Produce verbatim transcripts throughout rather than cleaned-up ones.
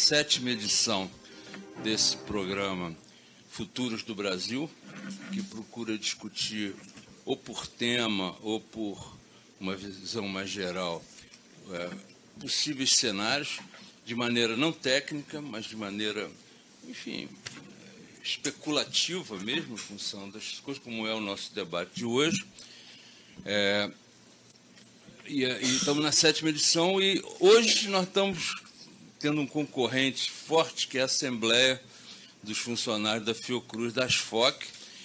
sétima edição desse programa Futuros do Brasil, que procura discutir, ou por tema, ou por uma visão mais geral, é, possíveis cenários, de maneira não técnica, mas de maneira, enfim, especulativa mesmo, em função das coisas, como é o nosso debate de hoje. É, e, e estamos na sétima edição, e hoje nós estamos tendo um concorrente forte, que é a Assembleia dos Funcionários da Fiocruz, da ASFOC,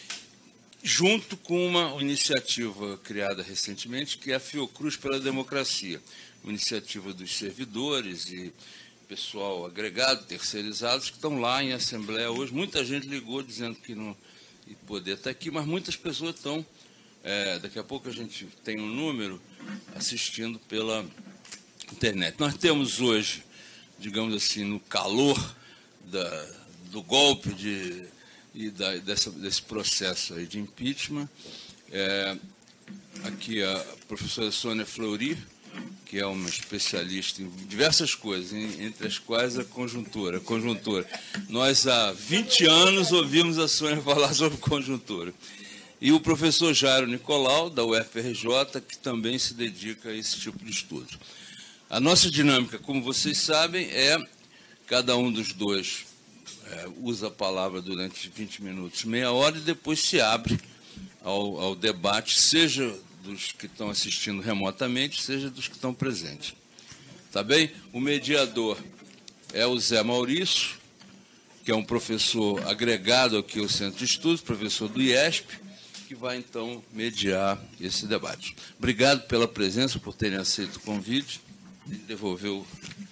junto com uma iniciativa criada recentemente, que é a Fiocruz pela Democracia, uma iniciativa dos servidores e pessoal agregado, terceirizados, que estão lá em Assembleia hoje. Muita gente ligou dizendo que não ia poder estar aqui, mas muitas pessoas estão, é, daqui a pouco a gente tem um número, assistindo pela internet. Nós temos hoje, digamos assim, no calor da, do golpe de, e da, dessa, desse processo aí de impeachment, é, aqui a professora Sônia Fleury, que é uma especialista em diversas coisas, entre as quais a conjuntura. A conjuntura. Nós, há vinte anos, ouvimos a Sônia falar sobre conjuntura. E o professor Jairo Nicolau, da U F R J, que também se dedica a esse tipo de estudo. A nossa dinâmica, como vocês sabem, é cada um dos dois é, usa a palavra durante vinte minutos, meia hora, e depois se abre ao, ao debate, seja dos que estão assistindo remotamente, seja dos que estão presentes. Tá bem? O mediador é o Zé Maurício, que é um professor agregado aqui ao Centro de Estudos, professor do I E S P, que vai, então, mediar esse debate. Obrigado pela presença, por terem aceito o convite. E devolver o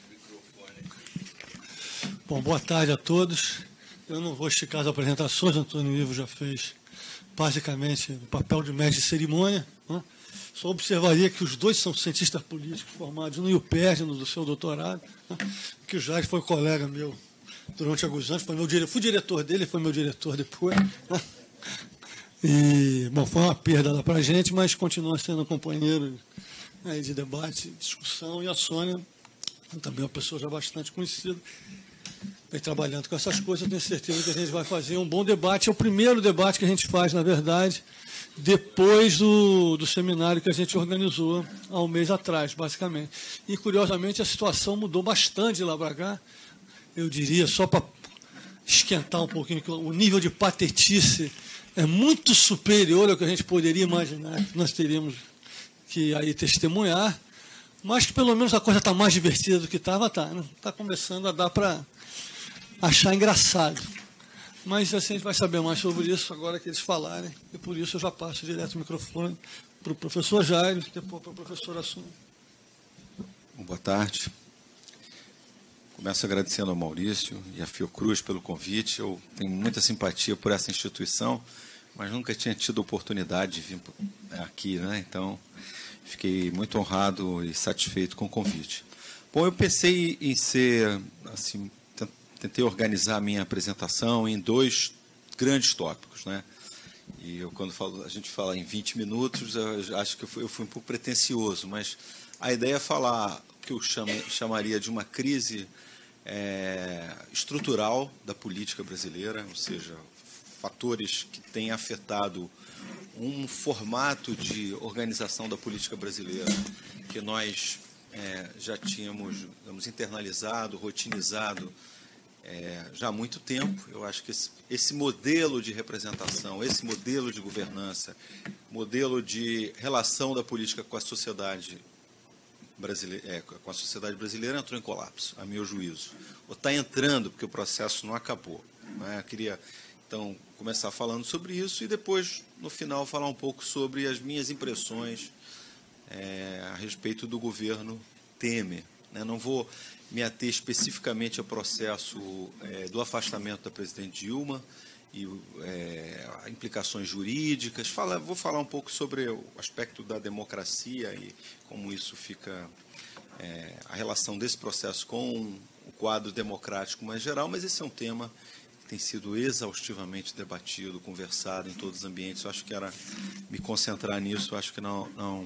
microfone. Bom, boa tarde a todos. Eu não vou esticar as apresentações, o Antônio Ivo já fez basicamente o papel de mestre de cerimônia. Né? Só observaria que os dois são cientistas políticos formados no I U P E R J, no seu doutorado, né? Que o Jair foi colega meu durante alguns anos, foi meu dire... fui diretor dele, foi meu diretor depois. Né? E, bom, foi uma perda lá para a gente, mas continua sendo um companheiro aí de debate, discussão, e a Sônia também é uma pessoa já bastante conhecida, vem trabalhando com essas coisas. Eu tenho certeza que a gente vai fazer um bom debate. É o primeiro debate que a gente faz, na verdade, depois do, do seminário que a gente organizou há um mês atrás, basicamente. E, curiosamente, a situação mudou bastante de lá para cá. Eu diria, só para esquentar um pouquinho, que o nível de patetice é muito superior ao que a gente poderia imaginar que nós teríamos que aí testemunhar, mas que pelo menos a coisa está mais divertida do que estava, tá, né? Está começando a dar para achar engraçado. Mas assim, a gente vai saber mais sobre isso agora que eles falarem, e por isso eu já passo direto o microfone para o professor Jairo, depois para a professora Sônia. Boa tarde. Começo agradecendo ao Maurício e à Fiocruz pelo convite. Eu tenho muita simpatia por essa instituição, mas nunca tinha tido oportunidade de vir aqui, né? Então, fiquei muito honrado e satisfeito com o convite. Bom, eu pensei em ser, assim, tentei organizar a minha apresentação em dois grandes tópicos, né? E eu, quando falo, a gente fala em vinte minutos, eu acho que eu fui, eu fui um pouco pretensioso, mas a ideia é falar o que eu chamo, chamaria de uma crise é, estrutural da política brasileira, ou seja, fatores que têm afetado um formato de organização da política brasileira que nós é, já tínhamos, digamos, internalizado, rotinizado é, já há muito tempo. Eu acho que esse, esse modelo de representação, esse modelo de governança, modelo de relação da política com a sociedade brasileira, é, com a sociedade brasileira entrou em colapso, a meu juízo. Ou está entrando, porque o processo não acabou. Né? Eu queria, então, começar falando sobre isso e depois, no final, falar um pouco sobre as minhas impressões é, a respeito do governo Temer. Né? Não vou me ater especificamente ao processo é, do afastamento da presidente Dilma e é, implicações jurídicas. Fala, vou falar um pouco sobre o aspecto da democracia e como isso fica, é, a relação desse processo com o quadro democrático mais geral, mas esse é um tema que tem sido exaustivamente debatido, conversado em todos os ambientes. Eu acho que era me concentrar nisso, eu acho que não, não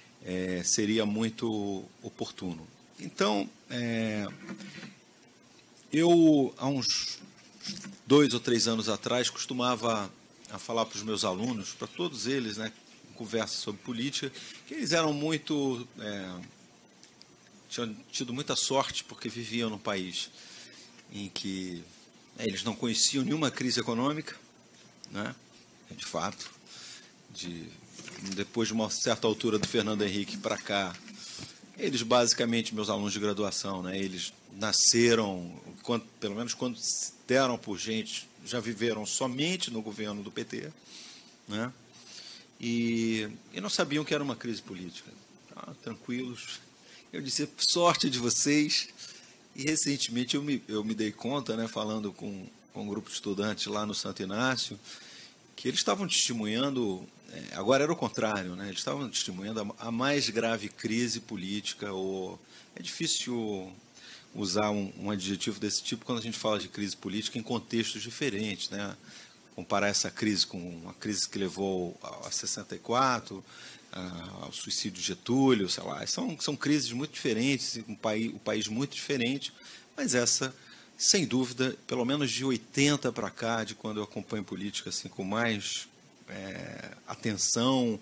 é, seria muito oportuno. Então, é, Eu, há uns dois ou três anos atrás, costumava a falar para os meus alunos, para todos eles, né, conversa sobre política, que eles eram muito... É, tinham tido muita sorte porque viviam num país em que é, eles não conheciam nenhuma crise econômica, né, de fato. De, depois de uma certa altura do Fernando Henrique para cá, eles basicamente, meus alunos de graduação, né, eles nasceram, quando, pelo menos quando se deram por gente, já viveram somente no governo do P T, né, e, e não sabiam que era uma crise política. Ah, tranquilos. Eu disse, sorte de vocês. E recentemente eu me, eu me dei conta, né, falando com, com um grupo de estudantes lá no Santo Inácio, que eles estavam testemunhando, é, agora era o contrário, né, eles estavam testemunhando a, a mais grave crise política, ou é difícil usar um, um adjetivo desse tipo quando a gente fala de crise política em contextos diferentes, né, comparar essa crise com a crise que levou a sessenta e quatro, ao suicídio de Getúlio, sei lá, são, são crises muito diferentes, um país, um país muito diferente, mas essa, sem dúvida, pelo menos de oitenta para cá, de quando eu acompanho política assim, com mais é, atenção,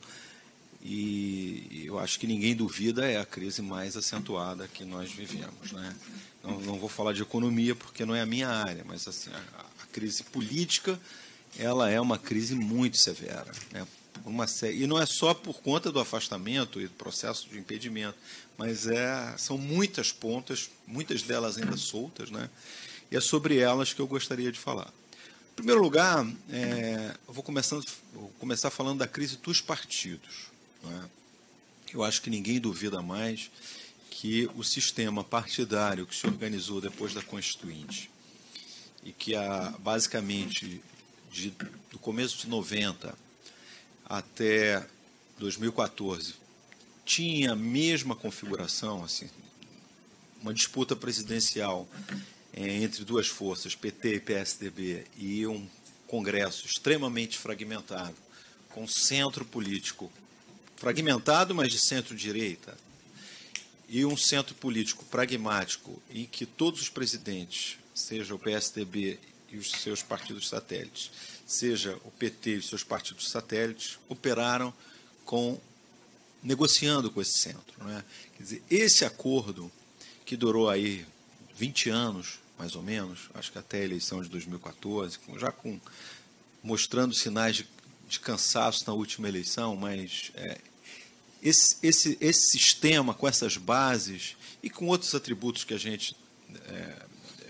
e eu acho que ninguém duvida, é a crise mais acentuada que nós vivemos, né? Não, não vou falar de economia porque não é a minha área, mas assim, a, a crise política, ela é uma crise muito severa, né? Uma série, e não é só por conta do afastamento e do processo de impedimento, mas é, são muitas pontas, muitas delas ainda soltas, né? E é sobre elas que eu gostaria de falar. Em primeiro lugar, é, eu vou, começando, vou começar falando da crise dos partidos, né? Eu acho que ninguém duvida mais que o sistema partidário que se organizou depois da Constituinte e que, a, basicamente, de, do começo de noventa até dois mil e quatorze, tinha a mesma configuração, assim, uma disputa presidencial é, entre duas forças, P T e P S D B, e um Congresso extremamente fragmentado, com centro político fragmentado, mas de centro-direita, e um centro político pragmático, em que todos os presidentes, seja o P S D B e os seus partidos satélites, seja o P T e os seus partidos satélites, operaram com, negociando com esse centro, né? Quer dizer, esse acordo, que durou aí vinte anos, mais ou menos, acho que até a eleição de dois mil e quatorze, já com, mostrando sinais de, de cansaço na última eleição, mas é, esse, esse, esse sistema, com essas bases e com outros atributos que a gente é,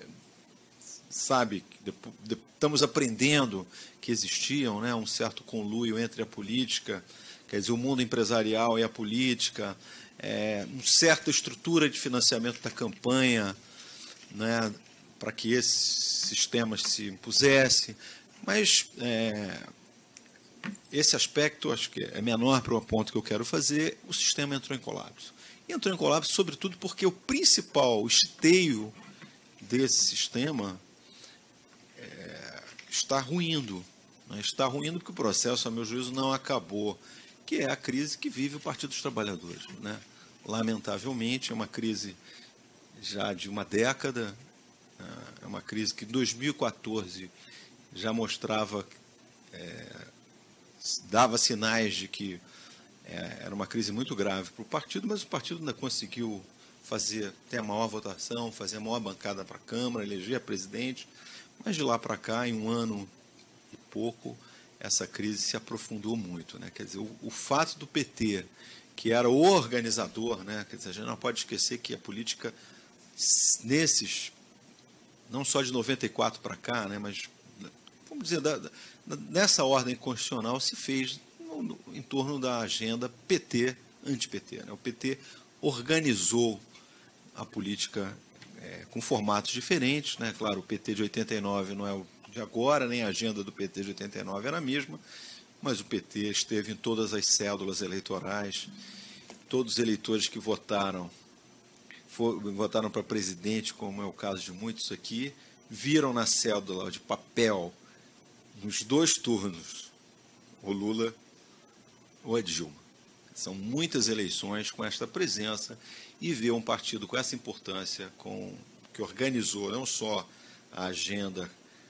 sabe, de, de, estamos aprendendo que existiam, né, um certo conluio entre a política, quer dizer, o mundo empresarial e a política, é, uma certa estrutura de financiamento da campanha, né, para que esses sistemas se impusessem, mas é, esse aspecto acho que é menor para o ponto que eu quero fazer. O sistema entrou em colapso. E entrou em colapso, sobretudo, porque o principal esteio desse sistema é, está ruindo. Né? Está ruindo porque o processo, a meu juízo, não acabou, que é a crise que vive o Partido dos Trabalhadores, né? Lamentavelmente, é uma crise já de uma década, é uma crise que em dois mil e quatorze já mostrava, é, dava sinais de que é, era uma crise muito grave para o partido, mas o partido ainda conseguiu fazer, ter a maior votação, fazer a maior bancada para a Câmara, eleger a presidente, mas de lá para cá, em um ano e pouco, essa crise se aprofundou muito, né? Quer dizer, o, o fato do P T, que era o organizador, né? Quer dizer, a gente não pode esquecer que a política, nesses, não só de noventa e quatro para cá, né? Mas, vamos dizer, da, da, nessa ordem constitucional se fez no, no, em torno da agenda P T, anti-P T. Né? O P T organizou a política é, com formatos diferentes, né? Claro, o P T de oitenta e nove não é o de agora, nem a agenda do P T de oitenta e nove era a mesma, mas o P T esteve em todas as cédulas eleitorais, todos os eleitores que votaram, for, votaram para presidente, como é o caso de muitos aqui, viram na cédula de papel, nos dois turnos, o Lula ou a Dilma. São muitas eleições com esta presença, e ver um partido com essa importância, com, que organizou não só a agenda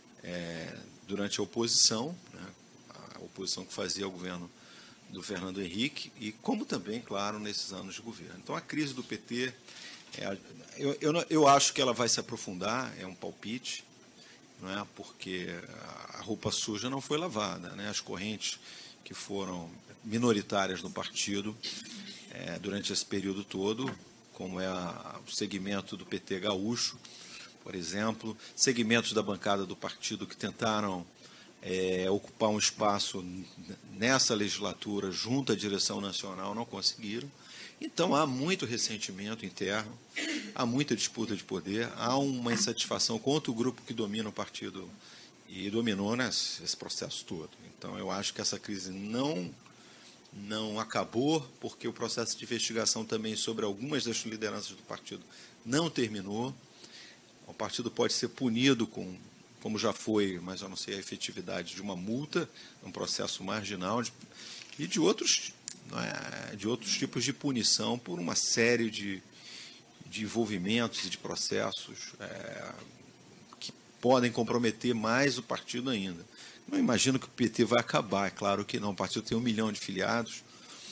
é, durante a oposição, né, a oposição que fazia o governo do Fernando Henrique, e como também, claro, nesses anos de governo. Então, a crise do P T, é, eu, eu, eu acho que ela vai se aprofundar, é um palpite, não é? Porque a roupa suja não foi lavada, né? As correntes que foram minoritárias no partido é, durante esse período todo, como é a, o segmento do P T gaúcho, por exemplo, segmentos da bancada do partido que tentaram é, ocupar um espaço nessa legislatura junto à direção nacional, não conseguiram. Então, há muito ressentimento interno, há muita disputa de poder, há uma insatisfação contra o grupo que domina o partido e dominou nesse, esse processo todo. Então, eu acho que essa crise não, não acabou, porque o processo de investigação também sobre algumas das lideranças do partido não terminou. O partido pode ser punido, com, como já foi, mas eu não sei a efetividade, de uma multa, um processo marginal, de, e de outros... de outros tipos de punição por uma série de, de envolvimentos e de processos é, que podem comprometer mais o partido ainda. Não imagino que o P T vai acabar, é claro que não. O partido tem um milhão de filiados,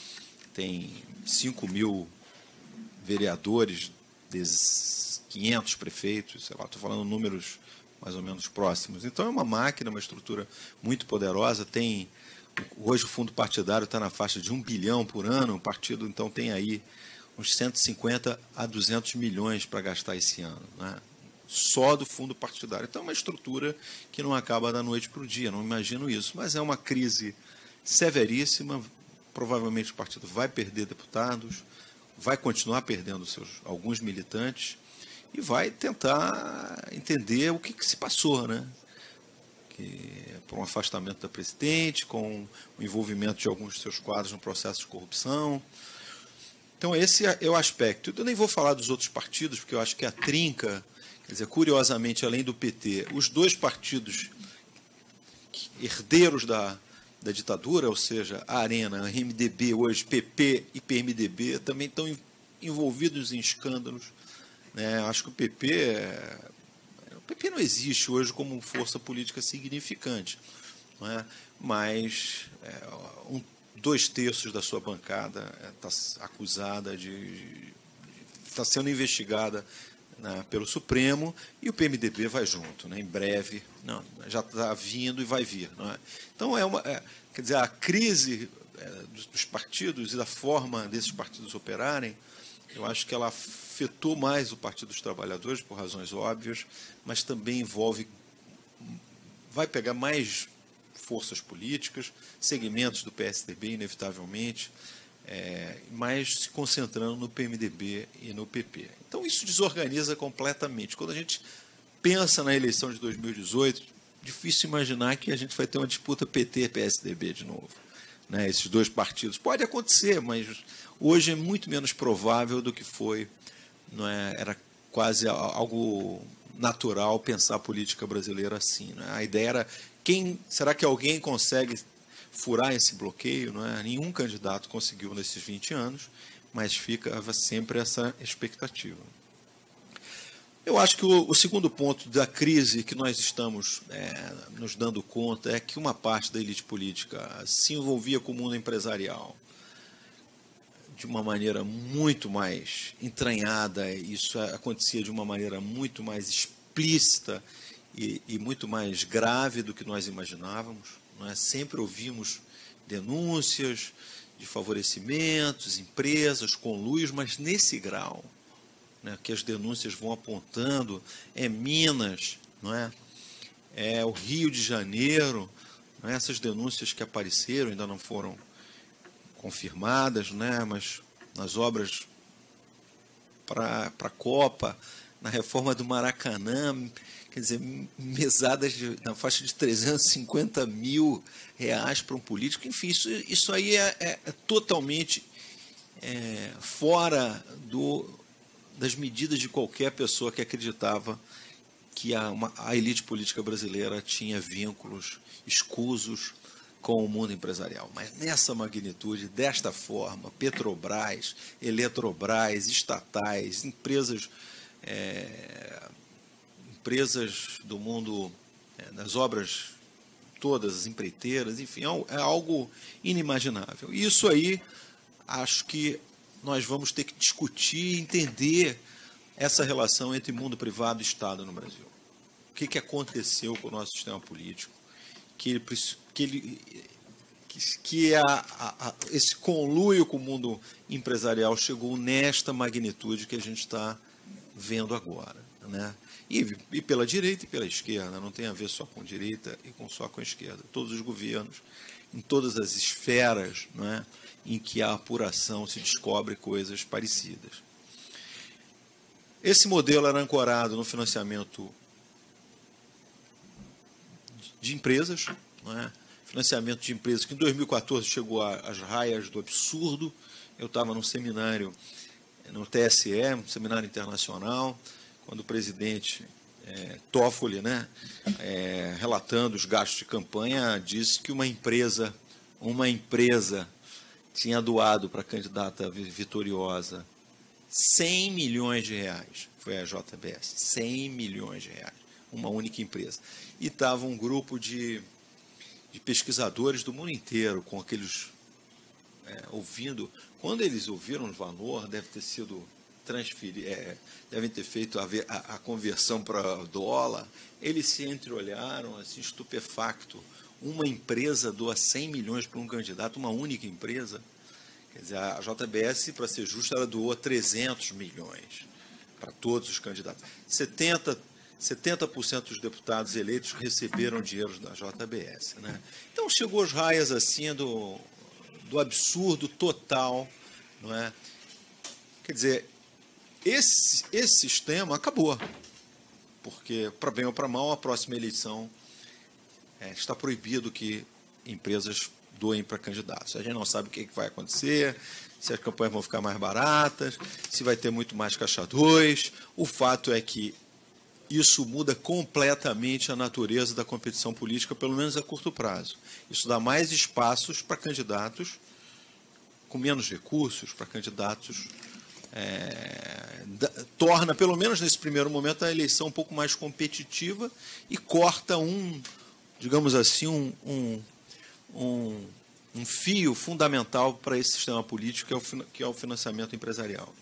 tem cinco mil vereadores, quinhentos prefeitos, sei lá, estou falando números mais ou menos próximos. Então, é uma máquina, uma estrutura muito poderosa, tem... Hoje o fundo partidário está na faixa de um bilhão por ano, o partido então tem aí uns cento e cinquenta a duzentos milhões para gastar esse ano, né? Só do fundo partidário. Então é uma estrutura que não acaba da noite para o dia, não imagino isso, mas é uma crise severíssima, provavelmente o partido vai perder deputados, vai continuar perdendo seus, alguns militantes e vai tentar entender o que, que se passou, né? Por um afastamento da presidente, com o envolvimento de alguns de seus quadros no processo de corrupção. Então, esse é o aspecto. Eu nem vou falar dos outros partidos, porque eu acho que a trinca, quer dizer, curiosamente, além do P T, os dois partidos herdeiros da, da ditadura, ou seja, a Arena, a M D B, hoje P P e P M D B, também estão envolvidos em escândalos, né? Acho que o P P... É, o P P não existe hoje como força política significante, não é? Mas é, um, dois terços da sua bancada está acusada de... está sendo investigada, né, pelo Supremo, e o P M D B vai junto, né, em breve, não, já está vindo e vai vir. Não é? Então, é uma, é, quer dizer, a crise é, dos, dos partidos e da forma desses partidos operarem, eu acho que ela afetou mais o Partido dos Trabalhadores, por razões óbvias, mas também envolve, vai pegar mais forças políticas, segmentos do P S D B, inevitavelmente, é, mas se concentrando no P M D B e no P P. Então, isso desorganiza completamente. Quando a gente pensa na eleição de dois mil e dezoito, difícil imaginar que a gente vai ter uma disputa P T P S D B de novo, né, esses dois partidos. Pode acontecer, mas hoje é muito menos provável do que foi. Não é, era quase algo natural pensar a política brasileira assim. Não é? A ideia era, quem, será que alguém consegue furar esse bloqueio? Não é? Nenhum candidato conseguiu nesses vinte anos, mas ficava sempre essa expectativa. Eu acho que o, o segundo ponto da crise que nós estamos é, nos dando conta é que uma parte da elite política se envolvia com o mundo empresarial de uma maneira muito mais entranhada, isso acontecia de uma maneira muito mais explícita e, e muito mais grave do que nós imaginávamos. Não é? Sempre ouvimos denúncias de favorecimentos, empresas, conluios, mas nesse grau, né, que as denúncias vão apontando, é Minas, não é? É o Rio de Janeiro, não é? Essas denúncias que apareceram ainda não foram confirmadas, né, mas nas obras para a Copa, na reforma do Maracanã, quer dizer, mesadas de, na faixa de trezentos e cinquenta mil reais para um político, enfim, isso, isso aí é, é, é totalmente é, fora do, das medidas de qualquer pessoa que acreditava que a, uma, a elite política brasileira tinha vínculos escusos com o mundo empresarial. Mas nessa magnitude, desta forma, Petrobras, Eletrobras, estatais, empresas, é, empresas do mundo, é, das obras todas, as empreiteiras, enfim, é algo inimaginável. E isso aí, acho que nós vamos ter que discutir e entender essa relação entre mundo privado e Estado no Brasil. O que, que aconteceu com o nosso sistema político, que, ele, que, ele, que, que a, a, a, esse conluio com o mundo empresarial chegou nesta magnitude que a gente está vendo agora, né? E, e pela direita e pela esquerda, não tem a ver só com direita e com, só com a esquerda. Todos os governos, em todas as esferas, né, em que a apuração se descobre coisas parecidas. Esse modelo era ancorado no financiamento de empresas, né, financiamento de empresas que em dois mil e quatorze chegou às raias do absurdo. Eu estava num seminário no T S E, um seminário internacional, quando o presidente é, Toffoli, né, é, relatando os gastos de campanha, disse que uma empresa, uma empresa tinha doado para a candidata vitoriosa cem milhões de reais. Foi a J B S, cem milhões de reais, uma única empresa. E estava um grupo de, de pesquisadores do mundo inteiro, com aqueles, é, ouvindo. Quando eles ouviram o valor, deve ter sido transferir, é, devem ter feito a, a, a conversão para dólar, eles se entreolharam, assim, estupefacto. Uma empresa doa cem milhões para um candidato, uma única empresa. Quer dizer, a J B S, para ser justa, ela doou trezentos milhões para todos os candidatos. setenta por cento dos deputados eleitos receberam dinheiro da J B S, né? Então, chegou às raias assim, do, do absurdo total, não é? Quer dizer, esse, esse sistema acabou, porque, para bem ou para mal, a próxima eleição é, está proibido que empresas doem para candidatos. A gente não sabe o que vai acontecer, se as campanhas vão ficar mais baratas, se vai ter muito mais caixa dois. O fato é que isso muda completamente a natureza da competição política, pelo menos a curto prazo. Isso dá mais espaços para candidatos com menos recursos, para candidatos... É, da, torna, pelo menos nesse primeiro momento, a eleição um pouco mais competitiva e corta um, digamos assim, um, um, um, um fio fundamental para esse sistema político, que é o, que é o financiamento empresarial.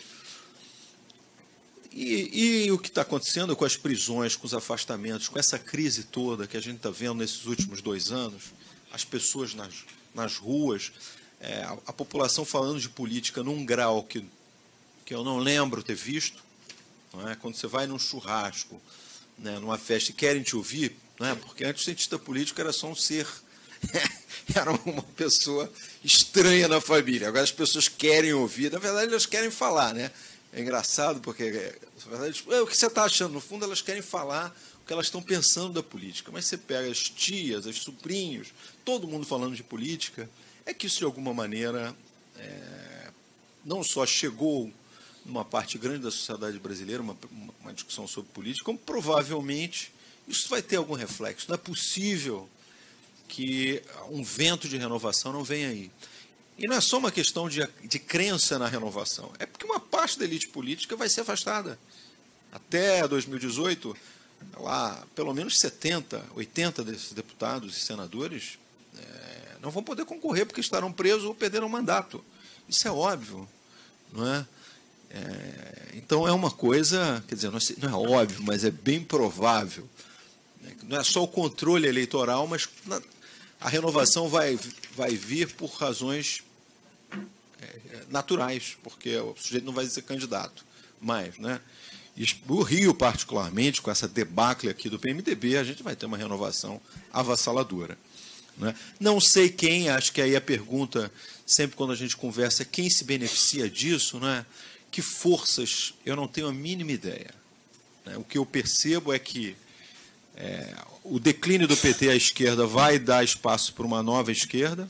E, e o que está acontecendo com as prisões, com os afastamentos, com essa crise toda que a gente está vendo nesses últimos dois anos, as pessoas nas, nas ruas, é, a, a população falando de política num grau que que eu não lembro ter visto, não é? Quando você vai num churrasco, né, numa festa e querem te ouvir, não é? Porque antes o cientista político era só um ser, era uma pessoa estranha na família. Agora as pessoas querem ouvir, na verdade elas querem falar, né? É engraçado porque, na verdade, o que você está achando? No fundo, elas querem falar o que elas estão pensando da política, mas você pega as tias, os sobrinhos, todo mundo falando de política, é que isso de alguma maneira é, não só chegou numa parte grande da sociedade brasileira, uma, uma discussão sobre política, como provavelmente isso vai ter algum reflexo. Não é possível que um vento de renovação não venha aí. E não é só uma questão de, de crença na renovação, é porque uma parte da elite política vai ser afastada. Até dois mil e dezoito, lá, pelo menos setenta, oitenta desses deputados e senadores é, não vão poder concorrer porque estarão presos ou perderam o mandato. Isso é óbvio, não é? É, então, é uma coisa, quer dizer, não é, não é óbvio, mas é bem provável. Não é só o controle eleitoral, mas a renovação vai, vai vir por razões é, naturais, porque o sujeito não vai ser candidato mais, né? E o Rio, particularmente, com essa debacle aqui do P M D B, a gente vai ter uma renovação avassaladora, né? Não sei quem, acho que aí a pergunta, sempre quando a gente conversa, quem se beneficia disso, né? Que forças, eu não tenho a mínima ideia, né? O que eu percebo é que é, o declínio do P T à esquerda vai dar espaço para uma nova esquerda,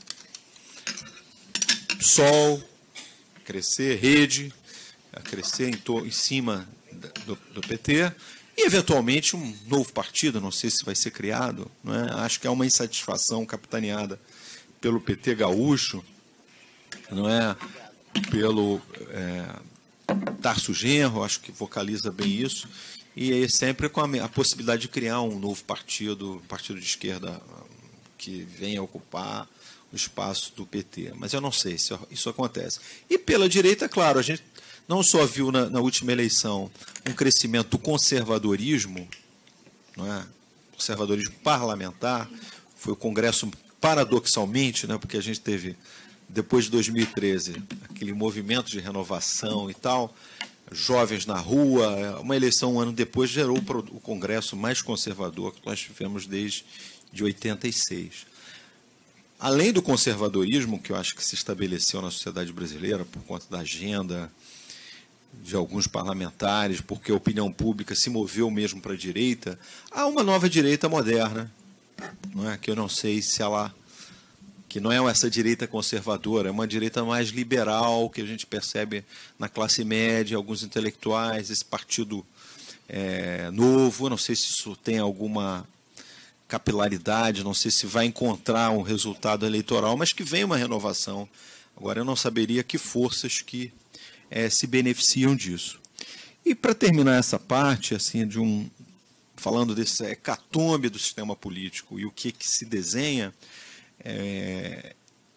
Sol, crescer, Rede, a crescer em, to, em cima do, do P T, e, eventualmente, um novo partido, não sei se vai ser criado, não é? Acho que há uma insatisfação capitaneada pelo P T gaúcho, não é? Pelo... É, Tarso Genro, acho que vocaliza bem isso, e sempre com a, a possibilidade de criar um novo partido, um partido de esquerda que venha ocupar o espaço do P T. Mas eu não sei se isso acontece. E pela direita, claro, a gente não só viu na, na última eleição um crescimento do conservadorismo, não é? Conservadorismo parlamentar, foi o Congresso, paradoxalmente, né, porque a gente teve, depois de dois mil e treze, aquele movimento de renovação e tal, jovens na rua, uma eleição um ano depois gerou o Congresso mais conservador que nós tivemos desde de oitenta e seis. Além do conservadorismo, que eu acho que se estabeleceu na sociedade brasileira por conta da agenda de alguns parlamentares, porque a opinião pública se moveu mesmo para a direita, há uma nova direita moderna, não é? Que eu não sei se ela, que não é essa direita conservadora, é uma direita mais liberal, que a gente percebe na classe média, alguns intelectuais, esse partido é, novo, eu não sei se isso tem alguma capilaridade, não sei se vai encontrar um resultado eleitoral, mas que vem uma renovação. Agora, eu não saberia que forças que É, se beneficiam disso. E para terminar essa parte, assim, de um, falando desse hecatombe do sistema político e o que, que se desenha, é,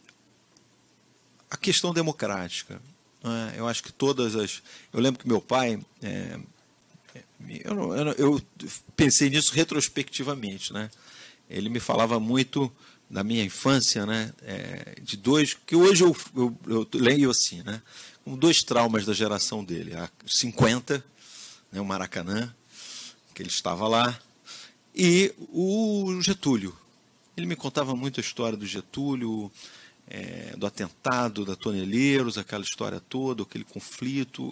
a questão democrática. Né? Eu acho que todas as... Eu lembro que meu pai... É, eu, eu, eu pensei nisso retrospectivamente. Né? Ele me falava muito da minha infância, né? É, de dois... que hoje eu, eu, eu leio assim, né? Com dois traumas da geração dele. A cinquenta, né, o Maracanã, que ele estava lá, e o Getúlio. Ele me contava muito a história do Getúlio, é, do atentado da Toneleiros, aquela história toda, aquele conflito.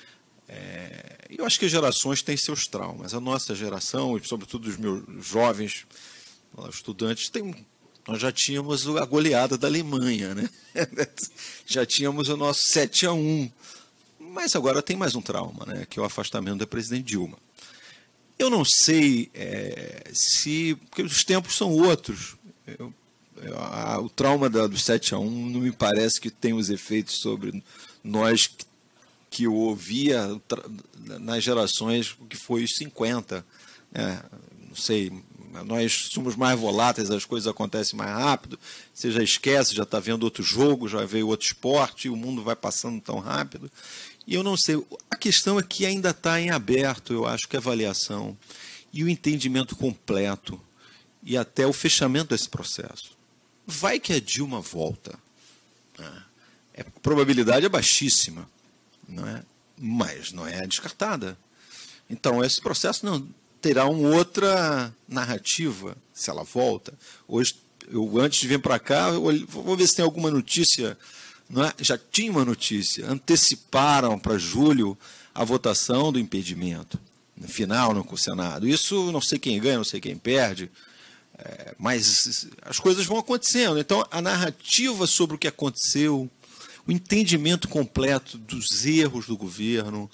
É, eu acho que as gerações têm seus traumas. A nossa geração, e sobretudo os meus jovens estudantes, tem... Nós já tínhamos a goleada da Alemanha, né? Já tínhamos o nosso sete a um. Mas agora tem mais um trauma, né? Que é o afastamento da presidente Dilma. Eu não sei é, se... Porque os tempos são outros. Eu, eu, a, o trauma da, do sete a um não me parece que tem os efeitos sobre nós que, que eu ouvia nas gerações que foi os cinquenta. Né? Não sei... Nós somos mais voláteis, as coisas acontecem mais rápido, você já esquece, já está vendo outro jogo, já veio outro esporte, o mundo vai passando tão rápido. E eu não sei, a questão é que ainda está em aberto, eu acho que a avaliação e o entendimento completo e até o fechamento desse processo. Vai que a Dilma volta. É, a probabilidade é baixíssima, não é? Mas não é descartada. Então, esse processo não... terá uma outra narrativa, se ela volta. Hoje, eu, antes de vir para cá, eu vou ver se tem alguma notícia. Não é? Já tinha uma notícia. Anteciparam para julho a votação do impedimento, no final, no Senado. Isso, não sei quem ganha, não sei quem perde, é, mas as coisas vão acontecendo. Então, a narrativa sobre o que aconteceu, o entendimento completo dos erros do governo,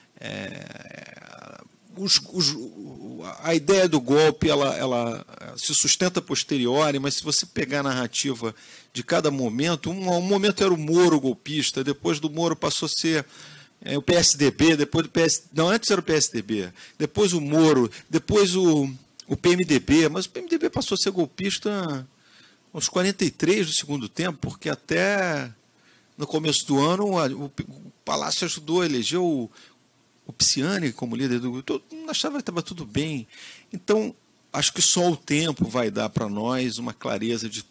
é, Os, os, a ideia do golpe ela, ela se sustenta a posteriori, mas se você pegar a narrativa de cada momento, um, um momento era o Moro golpista, depois do Moro passou a ser é, o P S D B, depois do P S, não, antes era o P S D B, depois o Moro, depois o, o P M D B, mas o P M D B passou a ser golpista aos quarenta e três do segundo tempo, porque até no começo do ano o, o Palácio ajudou a eleger o O Pisciani, como líder do grupo, todo mundo achava que estava tudo bem. Então, acho que só o tempo vai dar para nós uma clareza de,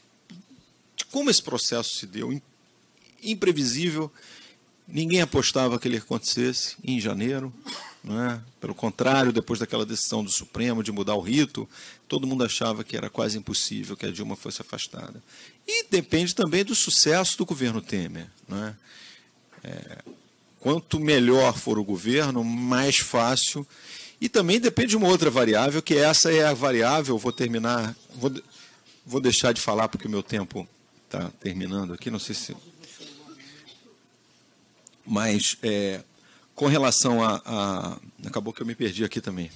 de como esse processo se deu. Imprevisível, ninguém apostava que ele acontecesse em janeiro. Não é? Pelo contrário, depois daquela decisão do Supremo de mudar o rito, todo mundo achava que era quase impossível que a Dilma fosse afastada. E depende também do sucesso do governo Temer. Não é? É, Quanto melhor for o governo, mais fácil. E também depende de uma outra variável, que essa é a variável, vou terminar, vou, vou deixar de falar porque o meu tempo está terminando aqui, não sei se... Mas, é, com relação a, a... Acabou que eu me perdi aqui também.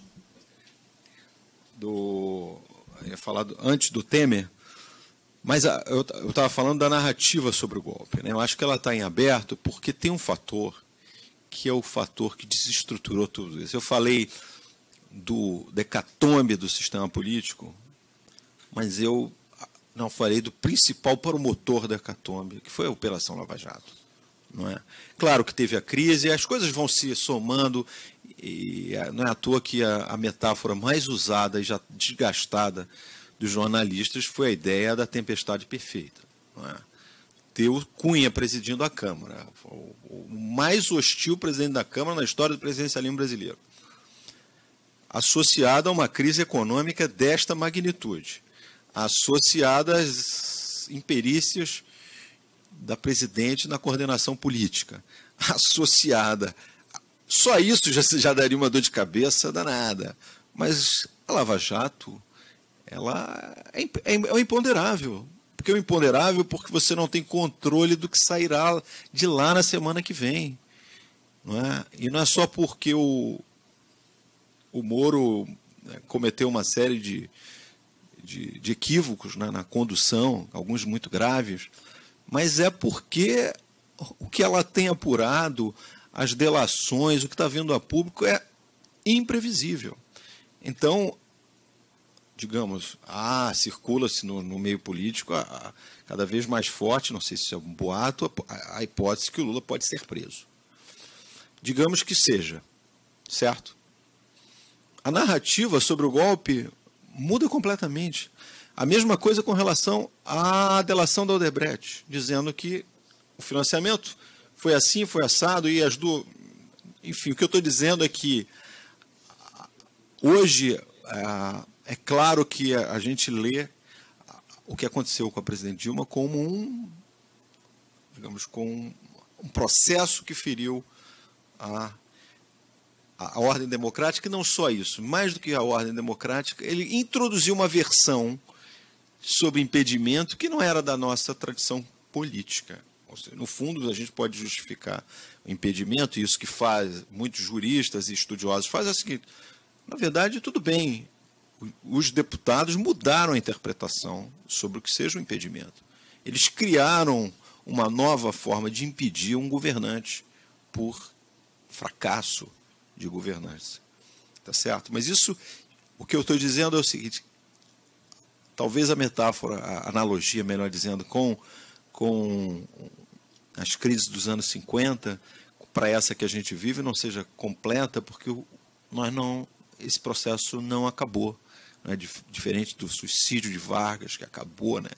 Do, eu ia falar do, antes do Temer, mas a, eu estava falando da narrativa sobre o golpe. Né? Eu acho que ela está em aberto porque tem um fator que é o fator que desestruturou tudo isso. Eu falei do decatombe do sistema político, mas eu não falei do principal promotor da hecatombe, que foi a Operação Lava Jato. Não é? Claro que teve a crise, as coisas vão se somando, e não é à toa que a, a metáfora mais usada e já desgastada dos jornalistas foi a ideia da tempestade perfeita. Não é? Ter o Cunha presidindo a Câmara, o, o mais hostil presidente da Câmara na história do presidencialismo brasileiro, associado a uma crise econômica desta magnitude, associada às imperícias da presidente na coordenação política, associada. Só isso já, já daria uma dor de cabeça danada. Mas a Lava Jato, ela é, é, é o imponderável. Porque é o imponderável porque você não tem controle do que sairá de lá na semana que vem. Não é? E não é só porque o, o Moro, né, cometeu uma série de, de, de equívocos, né, na condução, alguns muito graves, mas é porque o que ela tem apurado, as delações, o que está vindo a público é imprevisível. Então, digamos, ah, circula-se no, no meio político a, a, cada vez mais forte, não sei se é um boato, a, a hipótese que o Lula pode ser preso. Digamos que seja, certo? A narrativa sobre o golpe muda completamente. A mesma coisa com relação à delação da Odebrecht, dizendo que o financiamento foi assim, foi assado, e as duas... Enfim, o que eu estou dizendo é que hoje é claro que a gente lê o que aconteceu com a presidente Dilma como um, digamos, com um processo que feriu a, a ordem democrática, e não só isso, mais do que a ordem democrática, ele introduziu uma versão sobre impedimento que não era da nossa tradição política. Ou seja, no fundo, a gente pode justificar o impedimento, e isso que faz muitos juristas e estudiosos fazem é o seguinte: na verdade, tudo bem, os deputados mudaram a interpretação sobre o que seja o impedimento. Eles criaram uma nova forma de impedir um governante por fracasso de governança. Tá certo? Mas isso, o que eu estou dizendo é o seguinte: talvez a metáfora, a analogia, melhor dizendo, com, com as crises dos anos cinquenta, para essa que a gente vive, não seja completa, porque nós não, esse processo não acabou. Né? Diferente do suicídio de Vargas, que acabou, né?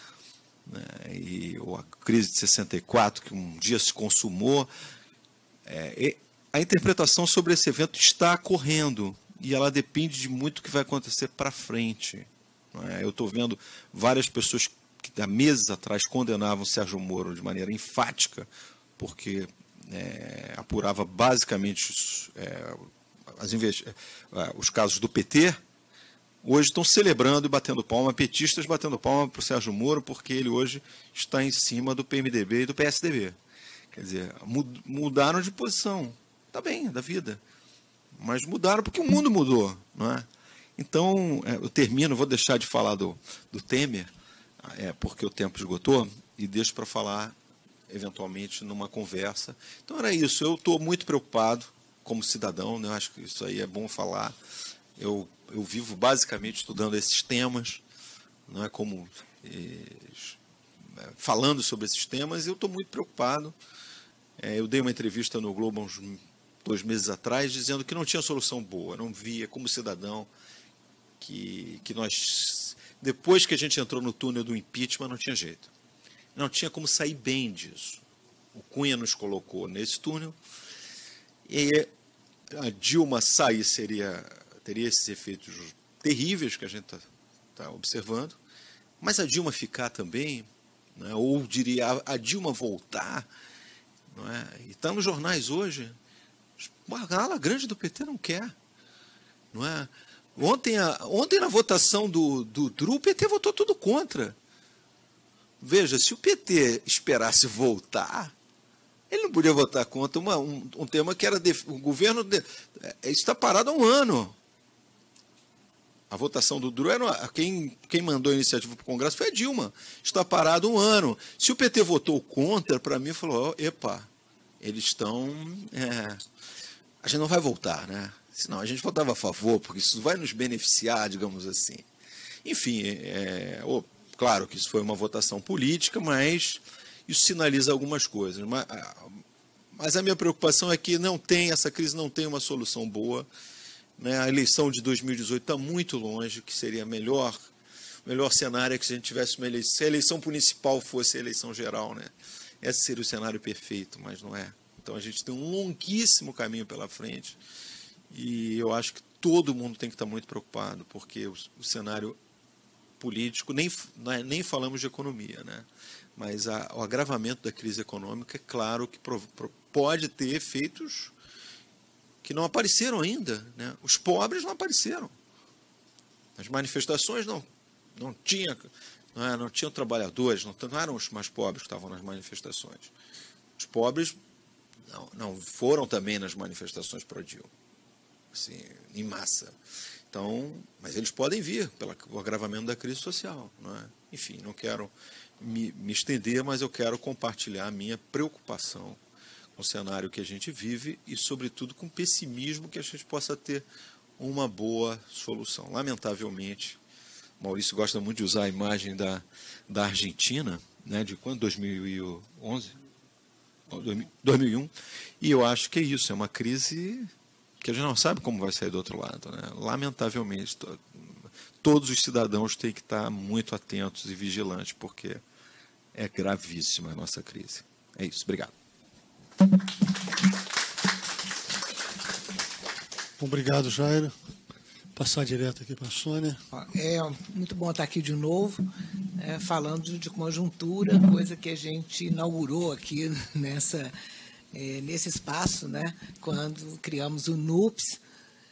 E ou a crise de sessenta e quatro, que um dia se consumou. É, a interpretação sobre esse evento está correndo, e ela depende de muito que vai acontecer para frente. Eu estou vendo várias pessoas que há meses atrás condenavam Sérgio Moro de maneira enfática, porque é, apurava basicamente os, é, as investi- os casos do P T, hoje estão celebrando e batendo palma, petistas batendo palma para o Sérgio Moro, porque ele hoje está em cima do P M D B e do P S D B. Quer dizer, mudaram de posição. Está bem, é da vida. Mas mudaram porque o mundo mudou, não é? Então, eu termino, vou deixar de falar do, do Temer, é, porque o tempo esgotou, e deixo para falar, eventualmente, numa conversa. Então, era isso. Eu estou muito preocupado como cidadão, né? Eu acho que isso aí é bom falar. Eu, eu vivo basicamente estudando esses temas, não é como é, falando sobre esses temas, e eu estou muito preocupado. É, eu dei uma entrevista no Globo há uns dois meses atrás, dizendo que não tinha solução boa, não via como cidadão que, que nós, depois que a gente entrou no túnel do impeachment, não tinha jeito. Não tinha como sair bem disso. O Cunha nos colocou nesse túnel, e a Dilma sair seria, teria esses efeitos terríveis que a gente está tá observando, mas a Dilma ficar também, né, ou diria, a Dilma voltar, não é? E está nos jornais hoje, a ala grande do P T não quer, não é? Ontem, a, ontem na votação do, do Dru, o P T votou tudo contra. Veja, se o P T esperasse voltar, ele não podia votar contra uma, um, um tema que era de, o governo de, está parado há um ano. A votação do Dru, era, quem, quem mandou a iniciativa para o Congresso foi a Dilma. Está parado um ano. Se o P T votou contra, para mim, falou, oh, epa, eles estão... É, a gente não vai voltar, né? Senão a gente votava a favor, porque isso vai nos beneficiar, digamos assim. Enfim, é, oh, claro que isso foi uma votação política, mas isso sinaliza algumas coisas. Mas, mas a minha preocupação é que não tem, essa crise não tem uma solução boa, né? A eleição de dois mil e dezoito está muito longe, que seria melhor, o melhor cenário é que se a gente tivesse uma eleição, se a eleição municipal fosse a eleição geral, né? Esse seria o cenário perfeito, mas não é. Então a gente tem um longuíssimo caminho pela frente e eu acho que todo mundo tem que estar muito preocupado, porque o, o cenário político, nem, nem falamos de economia, né? Mas a, o agravamento da crise econômica é claro que pro, pro, pode ter efeitos que não apareceram ainda, né? Os pobres não apareceram. As manifestações não, não tinha, não, é, não tinham trabalhadores, não, não eram os mais pobres que estavam nas manifestações. Os pobres não, não foram também nas manifestações pró-Dilma, assim, em massa. Então, mas eles podem vir pelo agravamento da crise social, não é? Enfim, não quero me, me estender, mas eu quero compartilhar a minha preocupação com o cenário que a gente vive e, sobretudo, com o pessimismo que a gente possa ter uma boa solução. Lamentavelmente, Maurício gosta muito de usar a imagem da, da Argentina, né, de quando? dois mil e onze? dois mil e um, e eu acho que é isso, é uma crise que a gente não sabe como vai sair do outro lado, né? Lamentavelmente, to, todos os cidadãos têm que estar muito atentos e vigilantes, porque é gravíssima a nossa crise. É isso, obrigado. Obrigado, Jairo. Passar direto aqui para a Sônia. É muito bom estar aqui de novo, é, falando de conjuntura, coisa que a gente inaugurou aqui nessa, é, nesse espaço, né, quando criamos o N U P S,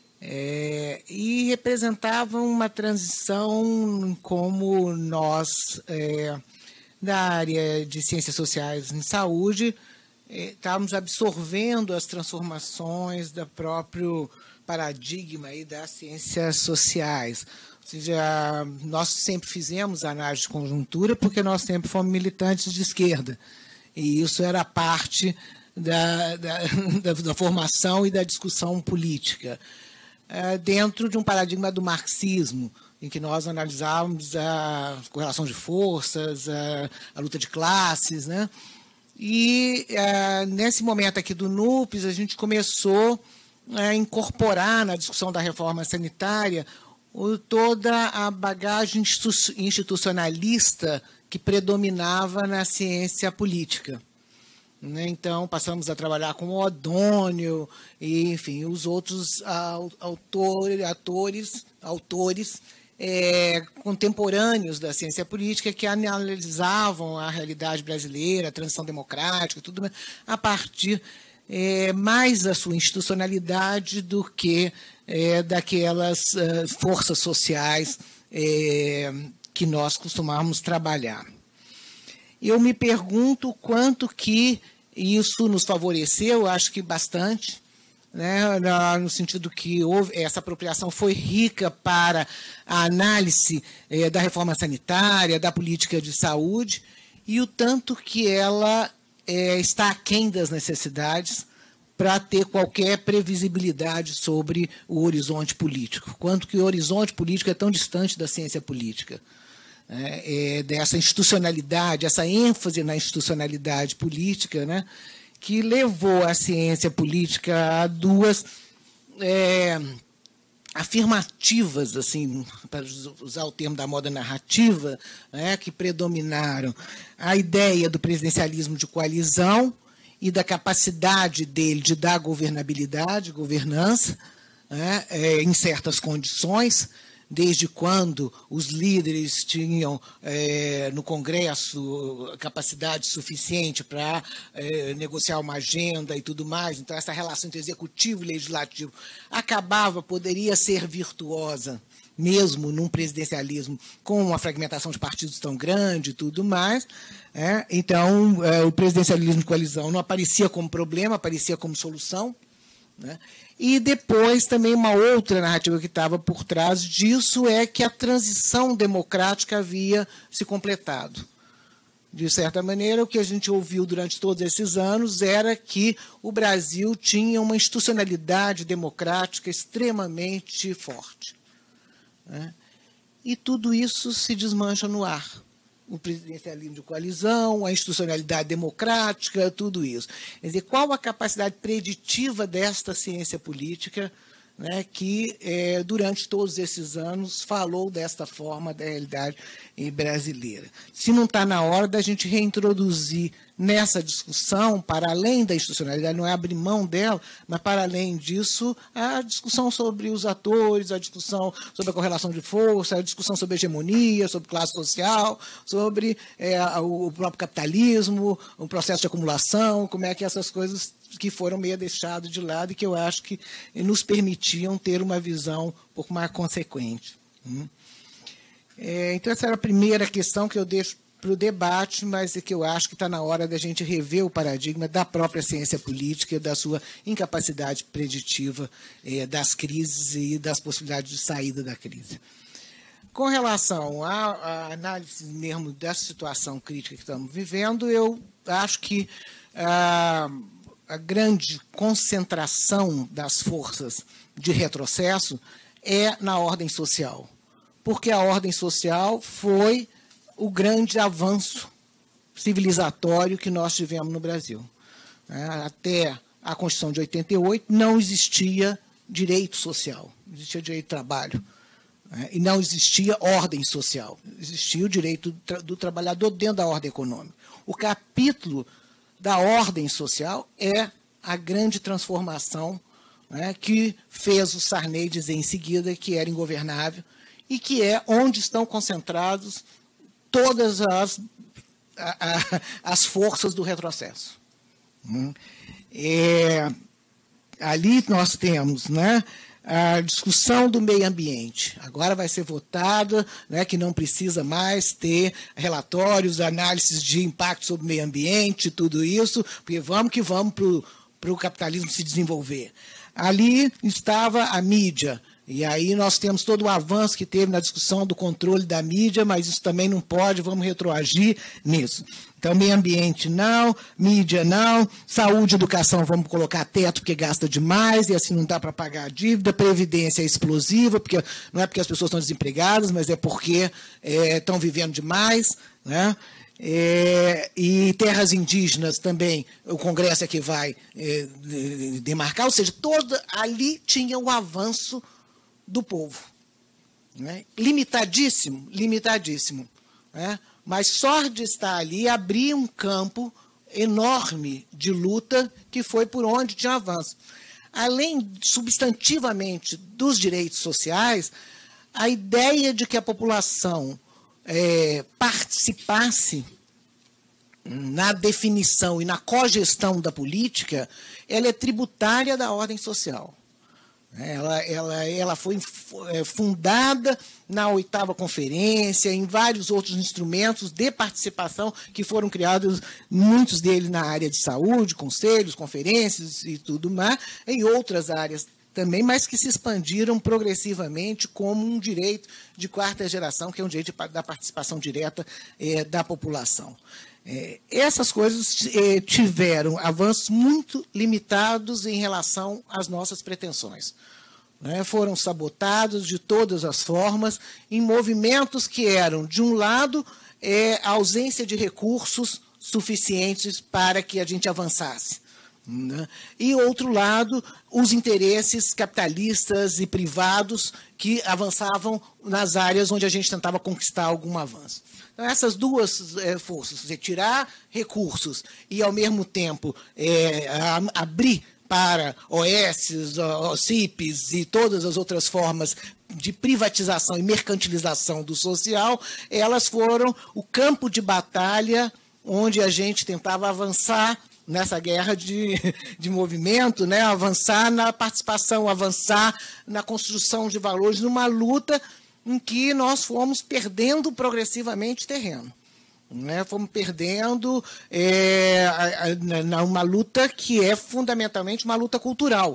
é, e representava uma transição como nós, é, da área de ciências sociais em saúde, é, estávamos absorvendo as transformações do próprio paradigma aí das ciências sociais. Ou seja, nós sempre fizemos análise de conjuntura porque nós sempre fomos militantes de esquerda. E isso era parte da, da, da, da formação e da discussão política. É, dentro de um paradigma do marxismo, em que nós analisávamos a correlação de forças, a, a luta de classes, né? E, é, nesse momento aqui do N U P S, a gente começou a incorporar na discussão da reforma sanitária o, toda a bagagem institucionalista que predominava na ciência política. Né? Então, passamos a trabalhar com o O'Donnell e, enfim, os outros autores, atores, autores é, contemporâneos da ciência política que analisavam a realidade brasileira, a transição democrática, tudo a partir é, mais da sua institucionalidade do que é, daquelas uh, forças sociais é, que nós costumávamos trabalhar. Eu me pergunto quanto que isso nos favoreceu, acho que bastante, né, no sentido que houve, essa apropriação foi rica para a análise é, da reforma sanitária, da política de saúde, e o tanto que ela é, está aquém das necessidades para ter qualquer previsibilidade sobre o horizonte político. Quanto que o horizonte político é tão distante da ciência política. É, é, dessa institucionalidade, essa ênfase na institucionalidade política, né, que levou a ciência política a duas é, afirmativas, assim, para usar o termo da moda narrativa, né, que predominaram a ideia do presidencialismo de coalizão e da capacidade dele de dar governabilidade, governança, né, é, em certas condições, desde quando os líderes tinham é, no Congresso capacidade suficiente para é, negociar uma agenda e tudo mais. Então, essa relação entre executivo e legislativo acabava, poderia ser virtuosa, mesmo num presidencialismo com uma fragmentação de partidos tão grande e tudo mais. É, então, é, o presidencialismo de coalizão não aparecia como problema, aparecia como solução, né? E depois também uma outra narrativa que estava por trás disso é que a transição democrática havia se completado. De certa maneira, o que a gente ouviu durante todos esses anos era que o Brasil tinha uma institucionalidade democrática extremamente forte, né? E tudo isso se desmancha no ar. O presidencialismo de coalizão, a institucionalidade democrática, tudo isso. Quer dizer, qual a capacidade preditiva desta ciência política, né, que, é, durante todos esses anos, falou desta forma da realidade brasileira? Se não está na hora da gente reintroduzir nessa discussão, para além da institucionalidade, não é abrir mão dela, mas, para além disso, a discussão sobre os atores, a discussão sobre a correlação de força, a discussão sobre hegemonia, sobre classe social, sobre é, o próprio capitalismo, o processo de acumulação, como é que essas coisas que foram meio deixadas de lado e que eu acho que nos permitiam ter uma visão um pouco mais consequente. É, então, essa era a primeira questão que eu deixo para o debate, mas é que eu acho que está na hora da gente rever o paradigma da própria ciência política, da sua incapacidade preditiva é, das crises e das possibilidades de saída da crise. Com relação à, à análise mesmo dessa situação crítica que estamos vivendo, eu acho que a, a grande concentração das forças de retrocesso é na ordem social, porque a ordem social foi o grande avanço civilizatório que nós tivemos no Brasil. Até a Constituição de oitenta e oito não existia direito social, existia direito de trabalho, e não existia ordem social, existia o direito do trabalhador dentro da ordem econômica. O capítulo da ordem social é a grande transformação, né, que fez o Sarney dizer em seguida que era ingovernável e que é onde estão concentrados todas as, a, a, as forças do retrocesso. É, ali nós temos, né, a discussão do meio ambiente. Agora vai ser votada, né, que não precisa mais ter relatórios, análises de impacto sobre o meio ambiente, tudo isso, porque vamos que vamos para o capitalismo se desenvolver. Ali estava a mídia. E aí nós temos todo o avanço que teve na discussão do controle da mídia, mas isso também não pode, vamos retroagir nisso. Então, meio ambiente não, mídia não, saúde e educação vamos colocar teto porque gasta demais e assim não dá para pagar a dívida, previdência é explosiva, porque não é porque as pessoas estão desempregadas, mas é porque é, estão vivendo demais, né? É, e terras indígenas também, o Congresso é que vai é, demarcar, ou seja, toda, ali tinha o avanço do povo, né? Limitadíssimo, limitadíssimo, né? Mas só de estar ali abria um campo enorme de luta que foi por onde tinha avanço. Além, substantivamente, dos direitos sociais, a ideia de que a população é, participasse na definição e na cogestão da política, ela é tributária da ordem social. Ela, ela, ela foi fundada na oitava conferência, em vários outros instrumentos de participação que foram criados, muitos deles na área de saúde, conselhos, conferências e tudo mais, em outras áreas também, mas que se expandiram progressivamente como um direito de quarta geração, que é um direito da participação direta é, da população. É, essas coisas é, tiveram avanços muito limitados em relação às nossas pretensões. Né? Foram sabotados de todas as formas em movimentos que eram, de um lado, é, a ausência de recursos suficientes para que a gente avançasse. Né? E, outro lado, os interesses capitalistas e privados que avançavam nas áreas onde a gente tentava conquistar algum avanço. Então, essas duas é, forças, retirar recursos e, ao mesmo tempo, é, a, abrir para O S, O C I Ps e todas as outras formas de privatização e mercantilização do social, elas foram o campo de batalha onde a gente tentava avançar nessa guerra de, de movimento, né? Avançar na participação, avançar na construção de valores, numa luta em que nós fomos perdendo progressivamente terreno. Né? Fomos perdendo é, a, a, uma luta que é fundamentalmente uma luta cultural.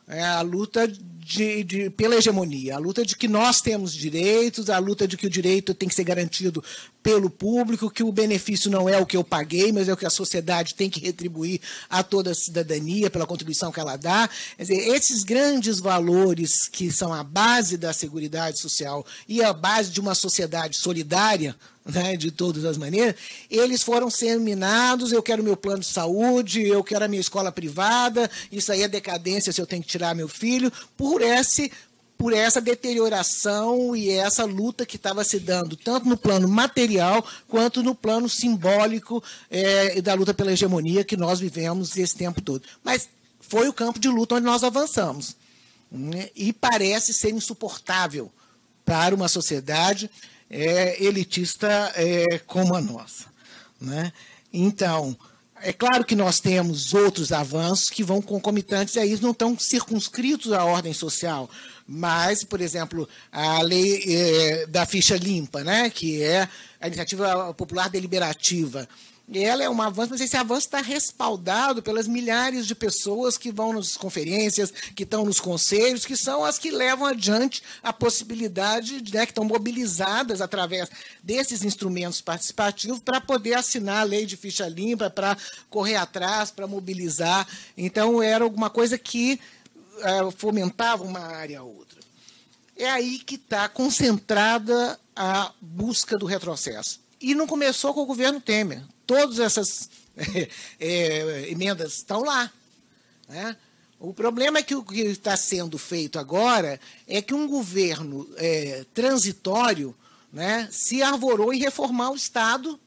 é a luta de, de, pela hegemonia, a luta de que nós temos direitos, a luta de que o direito tem que ser garantido pelo público, que o benefício não é o que eu paguei, mas é o que a sociedade tem que retribuir a toda a cidadania pela contribuição que ela dá. Quer dizer, esses grandes valores que são a base da Seguridade Social e a base de uma sociedade solidária, né, de todas as maneiras, eles foram sendo minados. Eu quero meu plano de saúde, eu quero a minha escola privada, isso aí é decadência se eu tenho que tirar meu filho, por esse... por essa deterioração e essa luta que estava se dando, tanto no plano material, quanto no plano simbólico é, da luta pela hegemonia que nós vivemos esse tempo todo. Mas foi o campo de luta onde nós avançamos. Né? E parece ser insuportável para uma sociedade é, elitista é, como a nossa. Né? Então... é claro que nós temos outros avanços que vão concomitantes a isso, não estão circunscritos à ordem social, mas, por exemplo, a lei eh, da ficha limpa, né, que é a iniciativa popular deliberativa, ela é um avanço, mas esse avanço está respaldado pelas milhares de pessoas que vão nas conferências, que estão nos conselhos, que são as que levam adiante a possibilidade, né, que estão mobilizadas através desses instrumentos participativos para poder assinar a lei de ficha limpa, para correr atrás, para mobilizar. Então, era alguma coisa que uh, fomentava uma área a outra. É aí que está concentrada a busca do retrocesso. E não começou com o governo Temer. Todas essas é, é, emendas estão lá. Né? O problema é que o que está sendo feito agora é que um governo é, transitório, né, se arvorou em reformar o Estado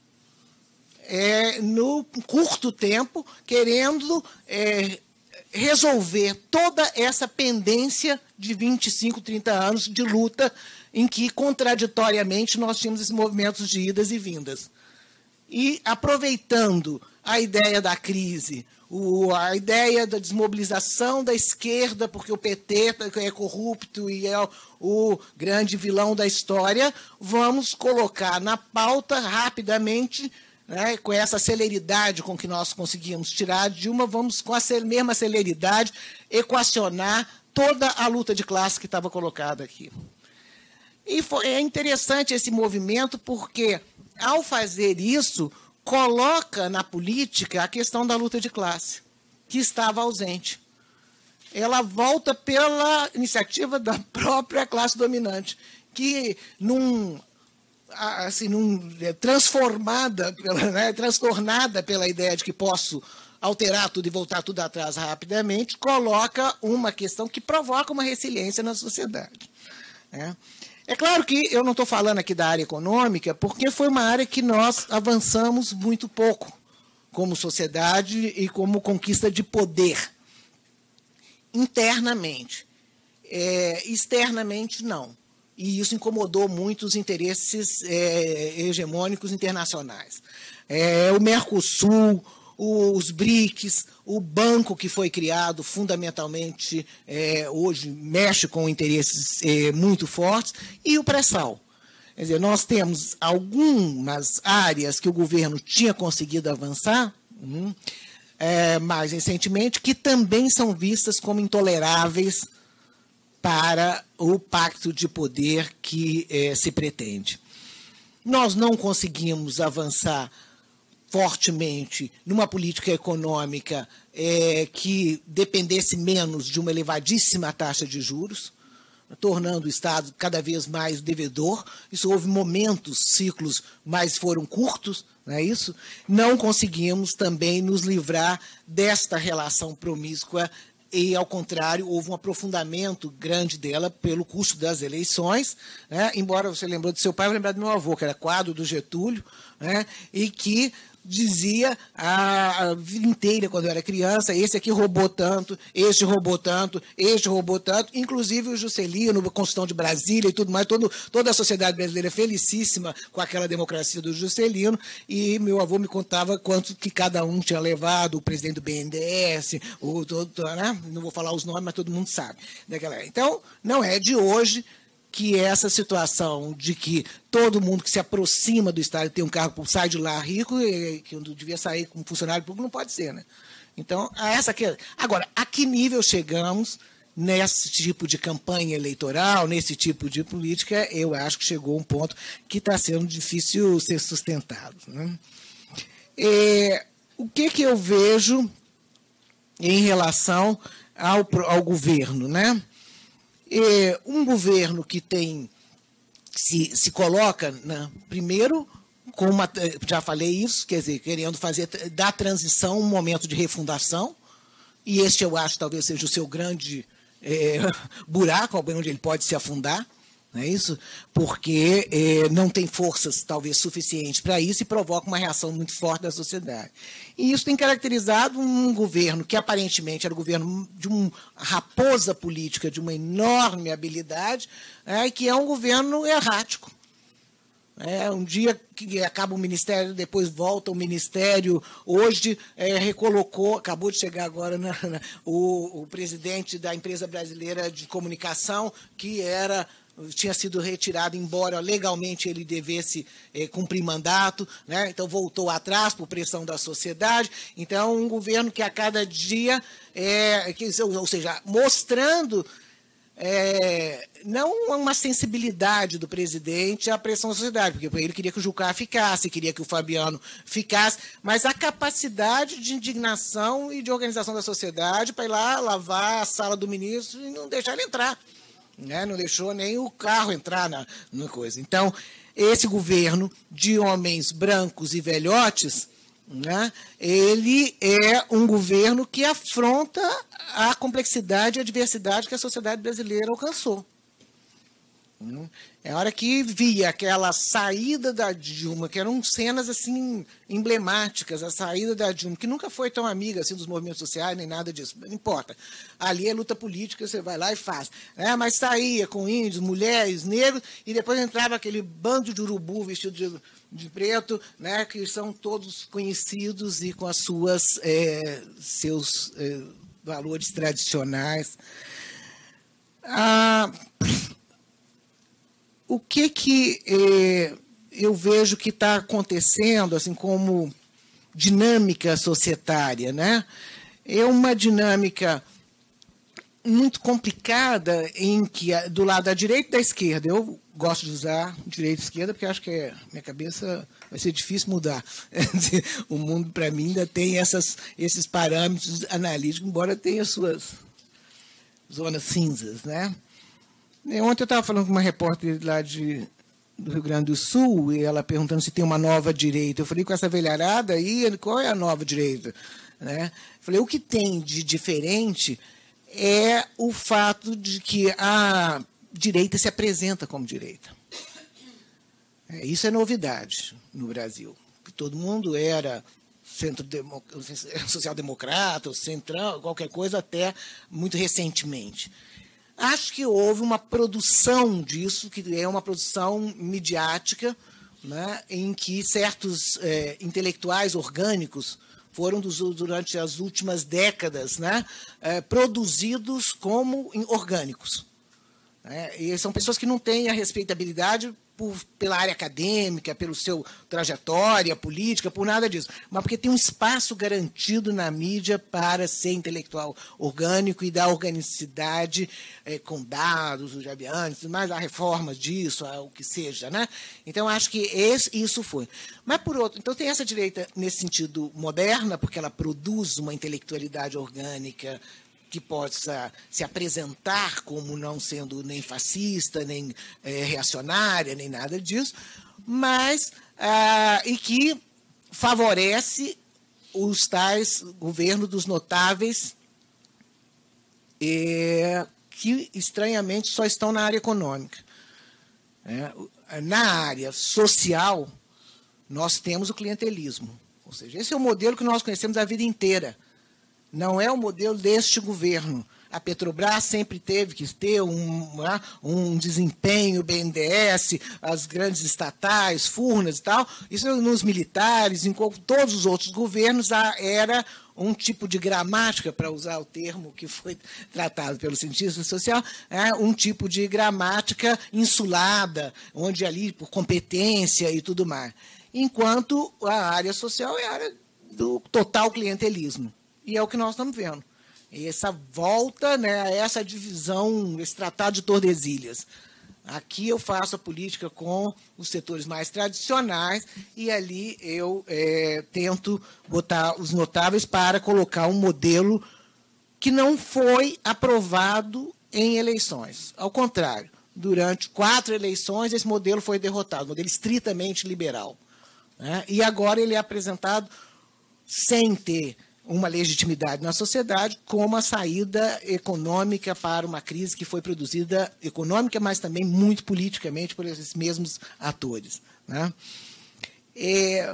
é, no curto tempo, querendo é, resolver toda essa pendência de vinte e cinco, trinta anos de luta em que, contraditoriamente, nós tínhamos esses movimentos de idas e vindas. E, aproveitando a ideia da crise, o, a ideia da desmobilização da esquerda, porque o P T é corrupto e é o, o grande vilão da história, vamos colocar na pauta rapidamente, né, com essa celeridade com que nós conseguimos tirar a Dilma, vamos, com a mesma celeridade, equacionar toda a luta de classe que estava colocada aqui. E foi, é interessante esse movimento porque, ao fazer isso, coloca na política a questão da luta de classe, que estava ausente. Ela volta pela iniciativa da própria classe dominante, que, num, assim, num, transformada, pela, né, transtornada pela ideia de que posso alterar tudo e voltar tudo atrás rapidamente, coloca uma questão que provoca uma resiliência na sociedade. Né? É claro que eu não estou falando aqui da área econômica, porque foi uma área que nós avançamos muito pouco como sociedade e como conquista de poder. Internamente. É, externamente, não. E isso incomodou muito os interesses é, hegemônicos internacionais. É, o Mercosul, os B R I C S, o banco que foi criado fundamentalmente é, hoje mexe com interesses é, muito fortes, e o pré-sal. Quer dizer, nós temos algumas áreas que o governo tinha conseguido avançar, hum, é, mais recentemente, que também são vistas como intoleráveis para o pacto de poder que é, se pretende. Nós não conseguimos avançar fortemente numa política econômica é, que dependesse menos de uma elevadíssima taxa de juros, tornando o Estado cada vez mais devedor. Isso houve momentos, ciclos, mas foram curtos, não é isso? Não conseguimos também nos livrar desta relação promíscua e, ao contrário, houve um aprofundamento grande dela pelo custo das eleições, né? Embora você lembrou do seu pai, eu lembrar do meu avô, que era quadro do Getúlio, né? E que dizia a vida inteira, quando eu era criança, esse aqui roubou tanto, este roubou tanto, este roubou tanto, inclusive o Juscelino, a Constituição de Brasília e tudo mais, todo, toda a sociedade brasileira felicíssima com aquela democracia do Juscelino, e meu avô me contava quanto que cada um tinha levado, o presidente do B N D E S, o, todo, né? Não vou falar os nomes, mas todo mundo sabe. Daquela. Então, não é de hoje que essa situação de que todo mundo que se aproxima do Estado tem um cargo, sai de lá rico, e que devia sair como funcionário público, não pode ser, né? Então, a essa que... Agora, a que nível chegamos nesse tipo de campanha eleitoral, nesse tipo de política, eu acho que chegou um ponto que está sendo difícil ser sustentado, né? É, o que, que eu vejo em relação ao, ao governo, né? É, um governo que tem se, se coloca, né, primeiro, com uma, já falei isso, quer dizer, querendo fazer da transição um momento de refundação, e este eu acho talvez seja o seu grande é, buraco, onde ele pode se afundar, não é isso? Porque é, não tem forças, talvez, suficientes para isso e provoca uma reação muito forte da sociedade. E isso tem caracterizado um governo que, aparentemente, era o governo de uma raposa política, de uma enorme habilidade, é, e que é um governo errático. É, um dia que acaba o ministério, depois volta o ministério. Hoje é, recolocou, acabou de chegar agora na, na, o, o presidente da empresa brasileira de comunicação, que era... tinha sido retirado, embora legalmente ele devesse eh, cumprir mandato, né? Então voltou atrás por pressão da sociedade. Então, um governo que a cada dia, é, que, ou seja, mostrando é, não uma sensibilidade do presidente à pressão da sociedade, porque ele queria que o Jucá ficasse, queria que o Fabiano ficasse, mas a capacidade de indignação e de organização da sociedade para ir lá lavar a sala do ministro e não deixar ele entrar. Né? Não deixou nem o carro entrar na, na coisa. Então, esse governo de homens brancos e velhotes, né, ele é um governo que afronta a complexidade e a diversidade que a sociedade brasileira alcançou. É a hora que via aquela saída da Dilma, que eram cenas assim emblemáticas, a saída da Dilma, que nunca foi tão amiga assim dos movimentos sociais, nem nada disso, não importa. Ali é luta política, você vai lá e faz. É, mas saía com índios, mulheres, negros, e depois entrava aquele bando de urubu vestido de, de preto, né, que são todos conhecidos e com as suas, é, seus é, valores tradicionais. Ah... O que, que eh, eu vejo que está acontecendo, assim, como dinâmica societária, né? É uma dinâmica muito complicada em que, do lado da direita e da esquerda, eu gosto de usar direita e esquerda porque acho que é, minha cabeça vai ser difícil mudar. O mundo, para mim, ainda tem essas, esses parâmetros analíticos, embora tenha suas zonas cinzas, né? Ontem eu estava falando com uma repórter lá de, do Rio Grande do Sul, e ela perguntando se tem uma nova direita. Eu falei, com essa velharada aí, qual é a nova direita? Né? Eu falei, o que tem de diferente é o fato de que a direita se apresenta como direita. É, isso é novidade no Brasil. Todo mundo era centro social-democrata, ou centrão, qualquer coisa, até muito recentemente. Acho que houve uma produção disso, que é uma produção midiática, né, em que certos é, intelectuais orgânicos foram, dos, durante as últimas décadas, né, é, produzidos como orgânicos. Né, e são pessoas que não têm a respeitabilidade por, pela área acadêmica, pelo seu trajetória política, por nada disso, mas porque tem um espaço garantido na mídia para ser intelectual orgânico e dar organicidade é, com dados, os jabianos, mais há reformas disso, o que seja, né? Então, acho que esse, isso foi. Mas, por outro, então tem essa direita nesse sentido moderna, porque ela produz uma intelectualidade orgânica que possa se apresentar como não sendo nem fascista, nem é, reacionária, nem nada disso, mas ah, e que favorece os tais governos dos notáveis é, que, estranhamente, só estão na área econômica. É, na área social, nós temos o clientelismo. Ou seja, esse é o modelo que nós conhecemos a vida inteira. Não é o modelo deste governo. A Petrobras sempre teve que ter um, um desempenho, B N D E S, as grandes estatais, Furnas e tal. Isso nos militares, em todos os outros governos, era um tipo de gramática, para usar o termo que foi tratado pelo cientista social, é um tipo de gramática insulada, onde ali, por competência e tudo mais. Enquanto a área social é a área do total clientelismo. E é o que nós estamos vendo. essa volta, né, a essa divisão, esse tratado de Tordesilhas. Aqui eu faço a política com os setores mais tradicionais e ali eu é, tento botar os notáveis para colocar um modelo que não foi aprovado em eleições. Ao contrário, durante quatro eleições esse modelo foi derrotado, modelo estritamente liberal, né? E agora ele é apresentado sem ter uma legitimidade na sociedade, como a saída econômica para uma crise que foi produzida econômica, mas também muito politicamente por esses mesmos atores, né? É,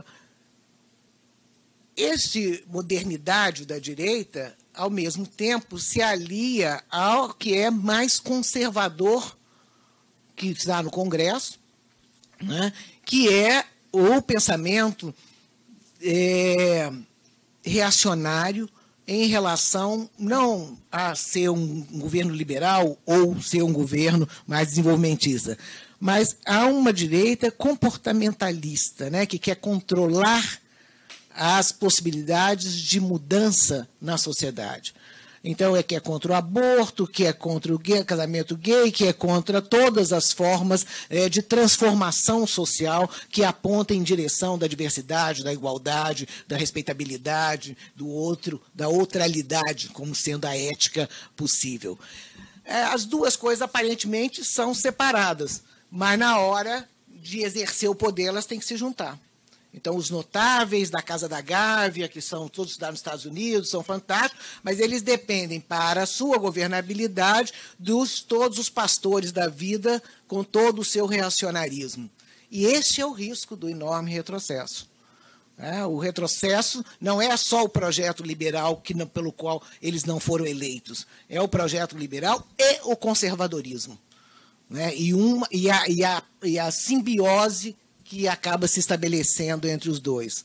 esse modernidade da direita, ao mesmo tempo, se alia ao que é mais conservador que está no Congresso, né? Que é o pensamento é, reacionário em relação não a ser um governo liberal ou ser um governo mais desenvolvimentista, mas a uma direita comportamentalista, né, que quer controlar as possibilidades de mudança na sociedade. Então, é que é contra o aborto, que é contra o gay, casamento gay, que é contra todas as formas é, de transformação social que apontam em direção da diversidade, da igualdade, da respeitabilidade do outro, da outralidade, como sendo a ética possível. É, as duas coisas, aparentemente, são separadas, mas, na hora de exercer o poder, elas têm que se juntar. Então, os notáveis da Casa da Gávea, que são todos estudados nos Estados Unidos, são fantásticos, mas eles dependem, para a sua governabilidade, dos todos os pastores da vida, com todo o seu reacionarismo. E esse é o risco do enorme retrocesso. É, o retrocesso não é só o projeto liberal que, pelo qual eles não foram eleitos, é o projeto liberal e o conservadorismo, né? E, uma, e, a, e, a, e a simbiose que acaba se estabelecendo entre os dois.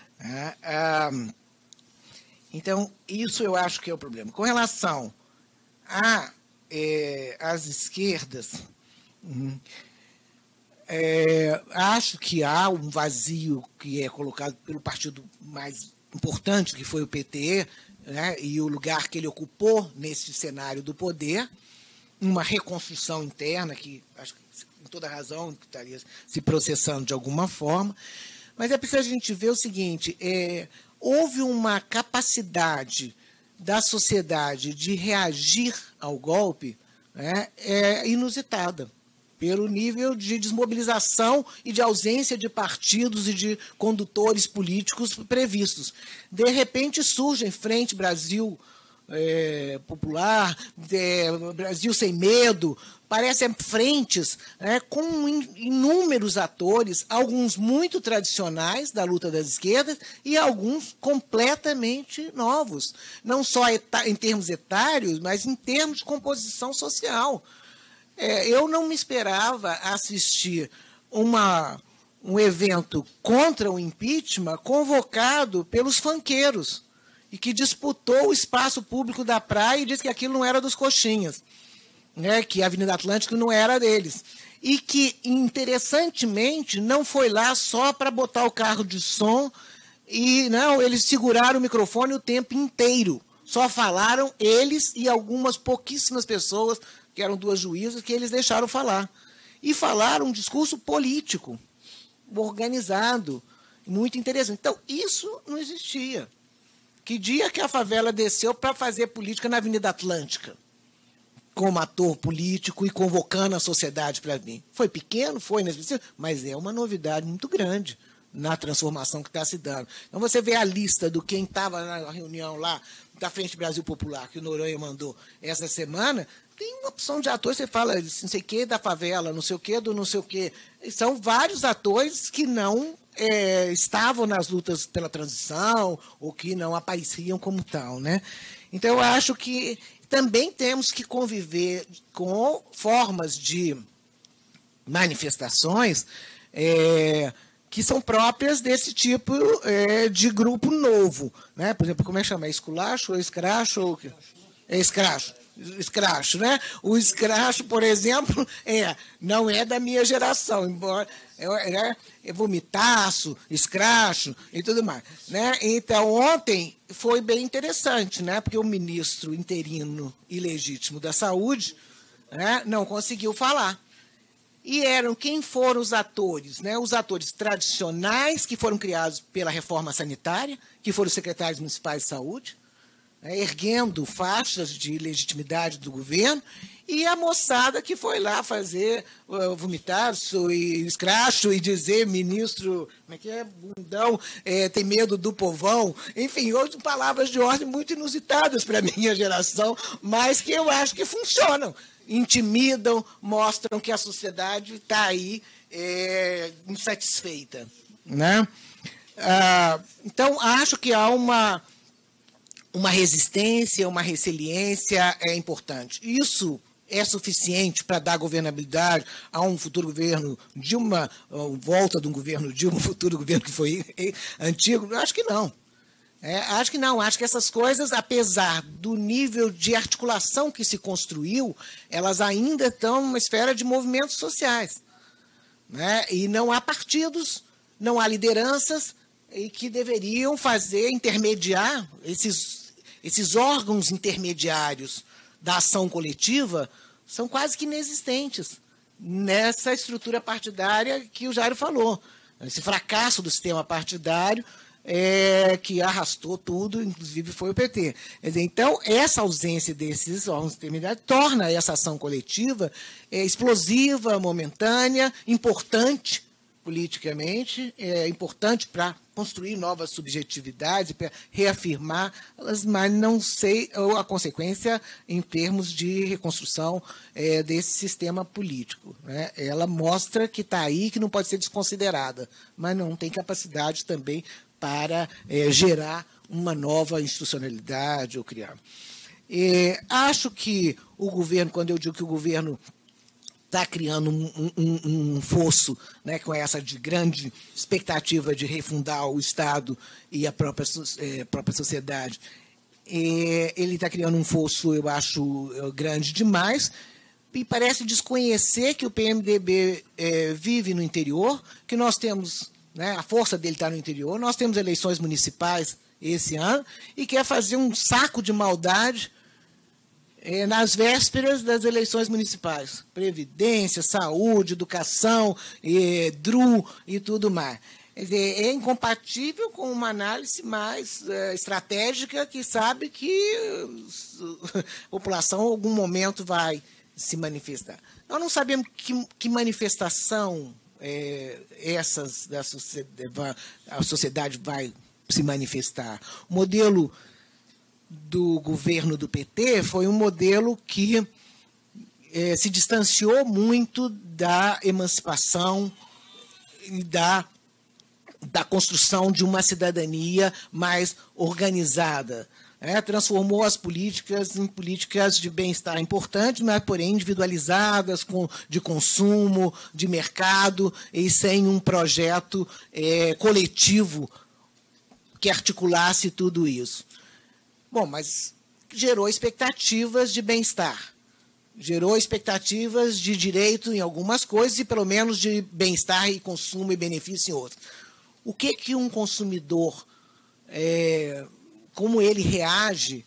Então, isso eu acho que é o problema. Com relação às é, esquerdas, é, acho que há um vazio que é colocado pelo partido mais importante, que foi o P T, né, e o lugar que ele ocupou nesse cenário do poder, uma reconstrução interna que, acho que com toda razão, que estaria se processando de alguma forma, mas é preciso a gente ver o seguinte, é, houve uma capacidade da sociedade de reagir ao golpe, né, é, inusitada, pelo nível de desmobilização e de ausência de partidos e de condutores políticos previstos. De repente surgem Frente Brasil é, Popular, é, Brasil Sem Medo, parecem frentes, né, com inúmeros atores, alguns muito tradicionais da luta das esquerdas e alguns completamente novos, não só em termos etários, mas em termos de composição social. É, eu não me esperava assistir uma, um evento contra o impeachment convocado pelos funkeiros e que disputou o espaço público da praia e disse que aquilo não era dos coxinhas, né, que a Avenida Atlântica não era deles. E que, interessantemente, não foi lá só para botar o carro de som e, não, eles seguraram o microfone o tempo inteiro. Só falaram eles e algumas pouquíssimas pessoas, que eram duas juízas, que eles deixaram falar. E falaram um discurso político, organizado, muito interessante. Então, isso não existia. Que dia que a favela desceu para fazer política na Avenida Atlântica? Como ator político e convocando a sociedade para vir. Foi pequeno, foi, mas é uma novidade muito grande na transformação que está se dando. Então, você vê a lista do quem estava na reunião lá da Frente Brasil Popular, que o Noronha mandou essa semana, tem uma opção de atores, você fala não sei o que da favela, não sei o que do não sei o que. São vários atores que não é, estavam nas lutas pela transição ou que não apareciam como tal, né? Então, eu acho que também temos que conviver com formas de manifestações é, que são próprias desse tipo é, de grupo novo, né? Por exemplo, como é que chama? Esculacho ou escracho? Ou... É escracho. Escracho, né? O escracho, por exemplo, é, não é da minha geração, embora é, é vomitaço, escracho e tudo mais. Né? Então, ontem foi bem interessante, né? Porque o ministro interino e legítimo da Saúde, né, não conseguiu falar. E eram quem foram os atores, né? Os atores tradicionais que foram criados pela reforma sanitária, que foram os secretários municipais de saúde, né, erguendo faixas de legitimidade do governo, e a moçada que foi lá fazer uh, vomitaço e escracho e dizer ministro, como é que é, bundão, é, tem medo do povão, enfim, outras palavras de ordem muito inusitadas para a minha geração, mas que eu acho que funcionam, intimidam, mostram que a sociedade está aí é, insatisfeita. Né? Ah, então, acho que há uma... Uma resistência, uma resiliência é importante. Isso é suficiente para dar governabilidade a um futuro governo Dilma, volta de um governo Dilma, um futuro governo que foi antigo? Acho que não. É, acho que não. Acho que essas coisas, apesar do nível de articulação que se construiu, elas ainda estão numa esfera de movimentos sociais. Né? E não há partidos, não há lideranças, e que deveriam fazer, intermediar, esses, esses órgãos intermediários da ação coletiva são quase que inexistentes nessa estrutura partidária que o Jairo falou. Esse fracasso do sistema partidário é, que arrastou tudo, inclusive foi o P T. Quer dizer, então, essa ausência desses órgãos intermediários torna essa ação coletiva é, explosiva, momentânea, importante, politicamente, é importante para construir novas subjetividades, para reafirmá-las, mas não sei a consequência em termos de reconstrução é, desse sistema político. Né? Ela mostra que está aí, que não pode ser desconsiderada, mas não tem capacidade também para é, gerar uma nova institucionalidade ou criar. É, acho que o governo, quando eu digo que o governo está criando um, um, um fosso, né, com essa de grande expectativa de refundar o Estado e a própria, é, própria sociedade. É, ele está criando um fosso, eu acho, grande demais, e parece desconhecer que o P M D B é, vive no interior, que nós temos, né, a força dele está no interior, nós temos eleições municipais esse ano, e quer fazer um saco de maldade nas vésperas das eleições municipais. Previdência, saúde, educação, e, D R U e tudo mais. Quer dizer, é incompatível com uma análise mais é, estratégica que sabe que a população em algum momento vai se manifestar. Nós não sabemos que, que manifestação é, essas da sociedade, a sociedade vai se manifestar. O modelo do governo do P T foi um modelo que eh, se distanciou muito da emancipação e da, da construção de uma cidadania mais organizada. Né? Transformou as políticas em políticas de bem-estar importantes, mas, porém, individualizadas, com, de consumo, de mercado, e sem um projeto eh, coletivo que articulasse tudo isso. Bom, mas gerou expectativas de bem-estar, gerou expectativas de direito em algumas coisas e, pelo menos, de bem-estar e consumo e benefício em outras. O que, que um consumidor, é, como ele reage,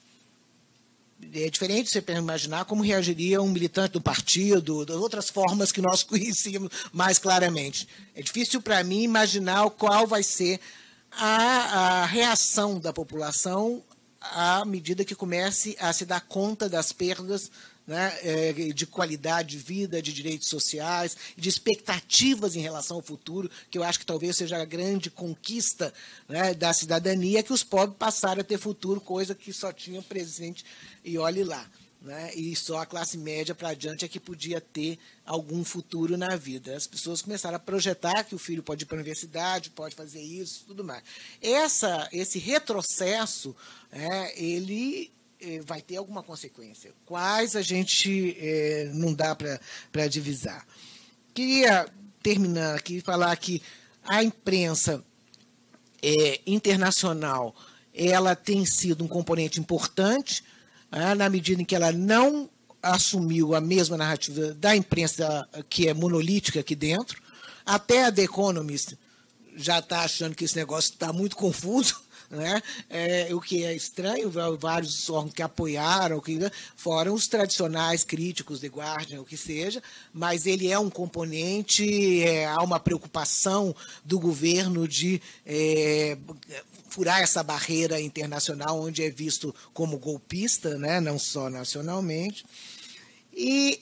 é diferente de você imaginar como reagiria um militante do partido, das outras formas que nós conhecíamos mais claramente. É difícil para mim imaginar qual vai ser a, a reação da população à medida que comece a se dar conta das perdas, né, de qualidade de vida, de direitos sociais, de expectativas em relação ao futuro, que eu acho que talvez seja a grande conquista, né, da cidadania, que os pobres passaram a ter futuro, coisa que só tinham presente, e olhe lá. Né, e só a classe média para adiante é que podia ter algum futuro na vida. As pessoas começaram a projetar que o filho pode ir para a universidade, pode fazer isso, tudo mais. Essa, esse retrocesso, é, ele é, vai ter alguma consequência. Quais a gente é, não dá para divisar. Queria terminar aqui e falar que a imprensa é, internacional ela tem sido um componente importante né, na medida em que ela não assumiu a mesma narrativa da imprensa, que é monolítica aqui dentro. Até a The Economist já está achando que esse negócio está muito confuso, né? É, o que é estranho, vários órgãos que apoiaram, que foram os tradicionais críticos, The Guardian, o que seja, mas ele é um componente, é, há uma preocupação do governo de é, furar essa barreira internacional, onde é visto como golpista, né? Não só nacionalmente. E,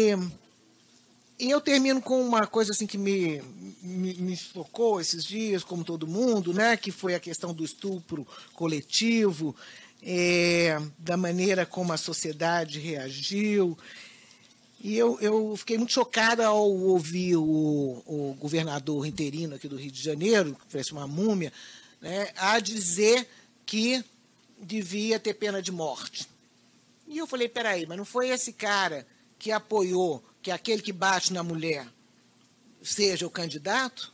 e, e eu termino com uma coisa assim que me, me, me focou esses dias, como todo mundo, né, que foi a questão do estupro coletivo, é, da maneira como a sociedade reagiu. E eu, eu fiquei muito chocada ao ouvir o, o governador interino aqui do Rio de Janeiro, que parece uma múmia, né, a dizer que devia ter pena de morte. E eu falei, peraí, mas não foi esse cara que apoiou que aquele que bate na mulher seja o candidato?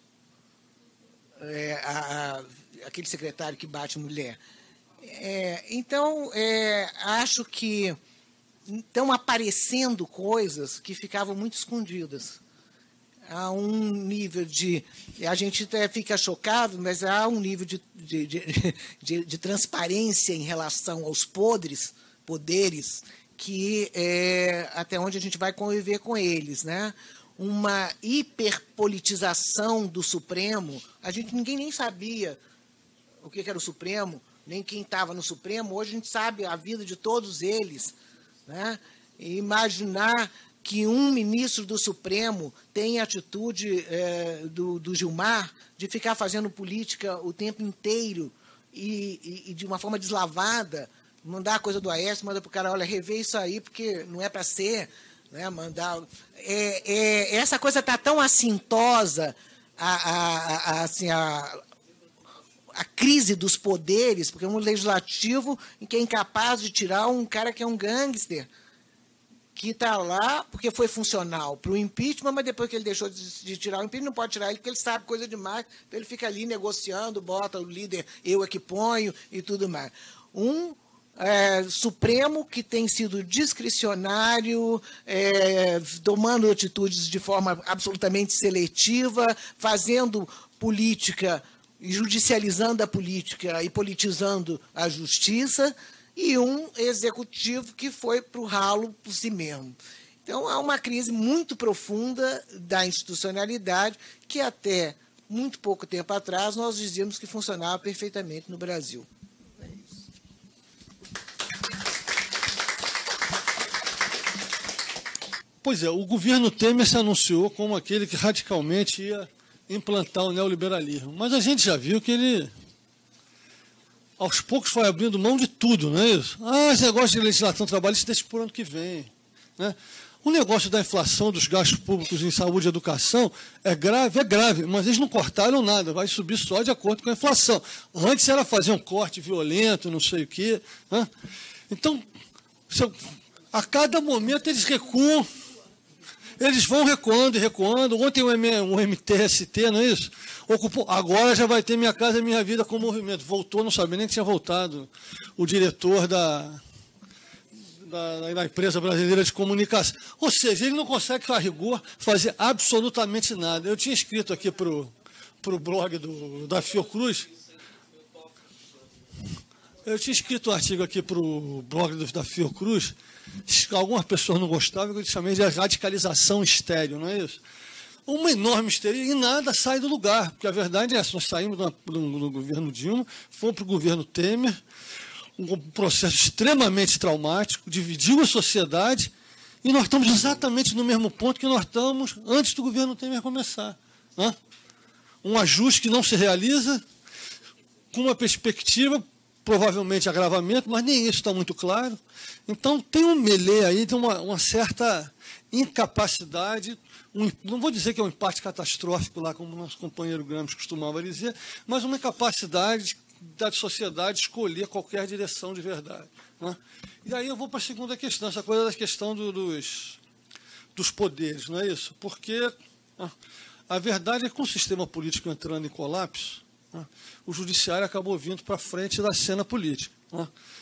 É, a, a, aquele secretário que bate mulher. É, então, é, acho que estão aparecendo coisas que ficavam muito escondidas. Há um nível de... A gente até fica chocado, mas há um nível de, de, de, de, de transparência em relação aos podres, poderes, que é até onde a gente vai conviver com eles, né? Uma hiperpolitização do Supremo. A gente, ninguém nem sabia o que era o Supremo, nem quem estava no Supremo. Hoje a gente sabe a vida de todos eles, né? E imaginar que um ministro do Supremo tem a atitude é, do, do Gilmar de ficar fazendo política o tempo inteiro e, e, e de uma forma deslavada, mandar a coisa do Aécio, manda para o cara, olha, rever isso aí, porque não é para ser, né, mandar... É, é, essa coisa está tão assintosa, a, a, a, assim, a, a crise dos poderes, porque é um legislativo em que é incapaz de tirar um cara que é um gangster, que está lá porque foi funcional para o impeachment, mas depois que ele deixou de, de tirar o impeachment, não pode tirar ele, porque ele sabe coisa demais, então ele fica ali negociando, bota o líder, eu é que ponho e tudo mais. Um É, Supremo que tem sido discricionário, é, tomando atitudes de forma absolutamente seletiva, fazendo política, judicializando a política e politizando a justiça, e um executivo que foi para o ralo por si mesmo. Então, há uma crise muito profunda da institucionalidade que até muito pouco tempo atrás nós dizíamos que funcionava perfeitamente no Brasil. Pois é, o governo Temer se anunciou como aquele que radicalmente ia implantar o neoliberalismo. Mas a gente já viu que ele, aos poucos, foi abrindo mão de tudo, não é isso? Ah, esse negócio de legislação trabalhista deixa por ano que vem, né? O negócio da inflação dos gastos públicos em saúde e educação é grave, é grave, mas eles não cortaram nada, vai subir só de acordo com a inflação. Antes era fazer um corte violento, não sei o quê, né? Então, a cada momento eles recuam. Eles vão recuando e recuando. Ontem o M T S T, não é isso? Ocupou. Agora já vai ter Minha Casa Minha Vida com movimento. Voltou, não sabia nem que tinha voltado. O diretor da, da, da empresa brasileira de comunicação. Ou seja, ele não consegue, a rigor, fazer absolutamente nada. Eu tinha escrito aqui para o blog do, da Fiocruz. Eu tinha escrito um artigo aqui para o blog do, da Fiocruz. Algumas pessoas não gostavam, eu chamei de radicalização estéril, não é isso? Uma enorme histeria e nada sai do lugar, porque a verdade é essa, nós saímos do, do, do governo Dilma, fomos para o governo Temer, um processo extremamente traumático, dividiu a sociedade, e nós estamos exatamente no mesmo ponto que nós estamos antes do governo Temer começar, né? Um ajuste que não se realiza, com uma perspectiva, provavelmente agravamento, mas nem isso está muito claro. Então, tem um melê aí, tem uma, uma certa incapacidade, um, não vou dizer que é um empate catastrófico, lá como o nosso companheiro Gramsci costumava dizer, mas uma incapacidade da sociedade escolher qualquer direção de verdade, né? E aí eu vou para a segunda questão, essa coisa da questão do, dos, dos poderes, não é isso? Porque né, a verdade é que com o sistema político entrando em colapso, né, o judiciário acabou vindo para frente da cena política, né?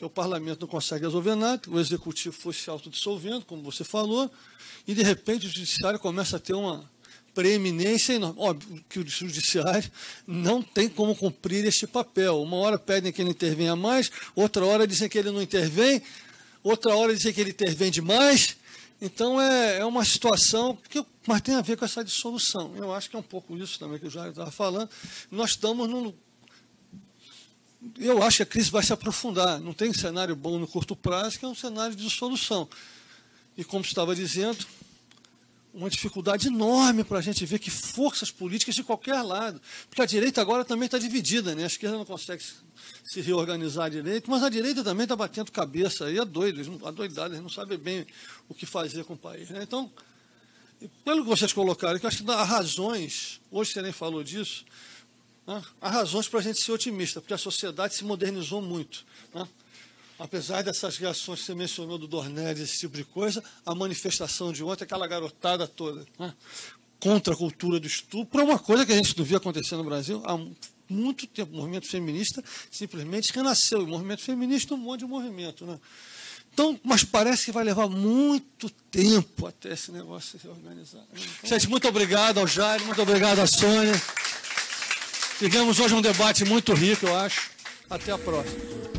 porque o parlamento não consegue resolver nada, o executivo foi se autodissolvendo, como você falou, e, de repente, o judiciário começa a ter uma preeminência enorme. Óbvio que o judiciário não tem como cumprir este papel. Uma hora pedem que ele intervenha mais, outra hora dizem que ele não intervém, outra hora dizem que ele intervém demais. Então, é, é uma situação que mas tem a ver com essa dissolução. Eu acho que é um pouco isso também que o Jair estava falando. Nós estamos num... Eu acho que a crise vai se aprofundar. Não tem cenário bom no curto prazo, que é um cenário de dissolução. E, como estava dizendo, uma dificuldade enorme para a gente ver que forças políticas de qualquer lado, porque a direita agora também está dividida, né? A esquerda não consegue se reorganizar direito, mas a direita também está batendo cabeça, aí é doido, adoidado, eles não sabem bem o que fazer com o país, né? Então, pelo que vocês colocaram, que eu acho que há razões, hoje você nem falou disso, né? Há razões para a gente ser otimista, porque a sociedade se modernizou muito, né? Apesar dessas reações que você mencionou do Dornelles, esse tipo de coisa, a manifestação de ontem, aquela garotada toda, né, contra a cultura do estupro, é uma coisa que a gente não via acontecer no Brasil há muito tempo. O movimento feminista simplesmente renasceu. O movimento feminista é um monte de movimento. Né? Então, mas parece que vai levar muito tempo até esse negócio se reorganizar. Então, gente, muito obrigado ao Jair, muito obrigado à Sônia. Tivemos hoje um debate muito rico, eu acho. Até a próxima.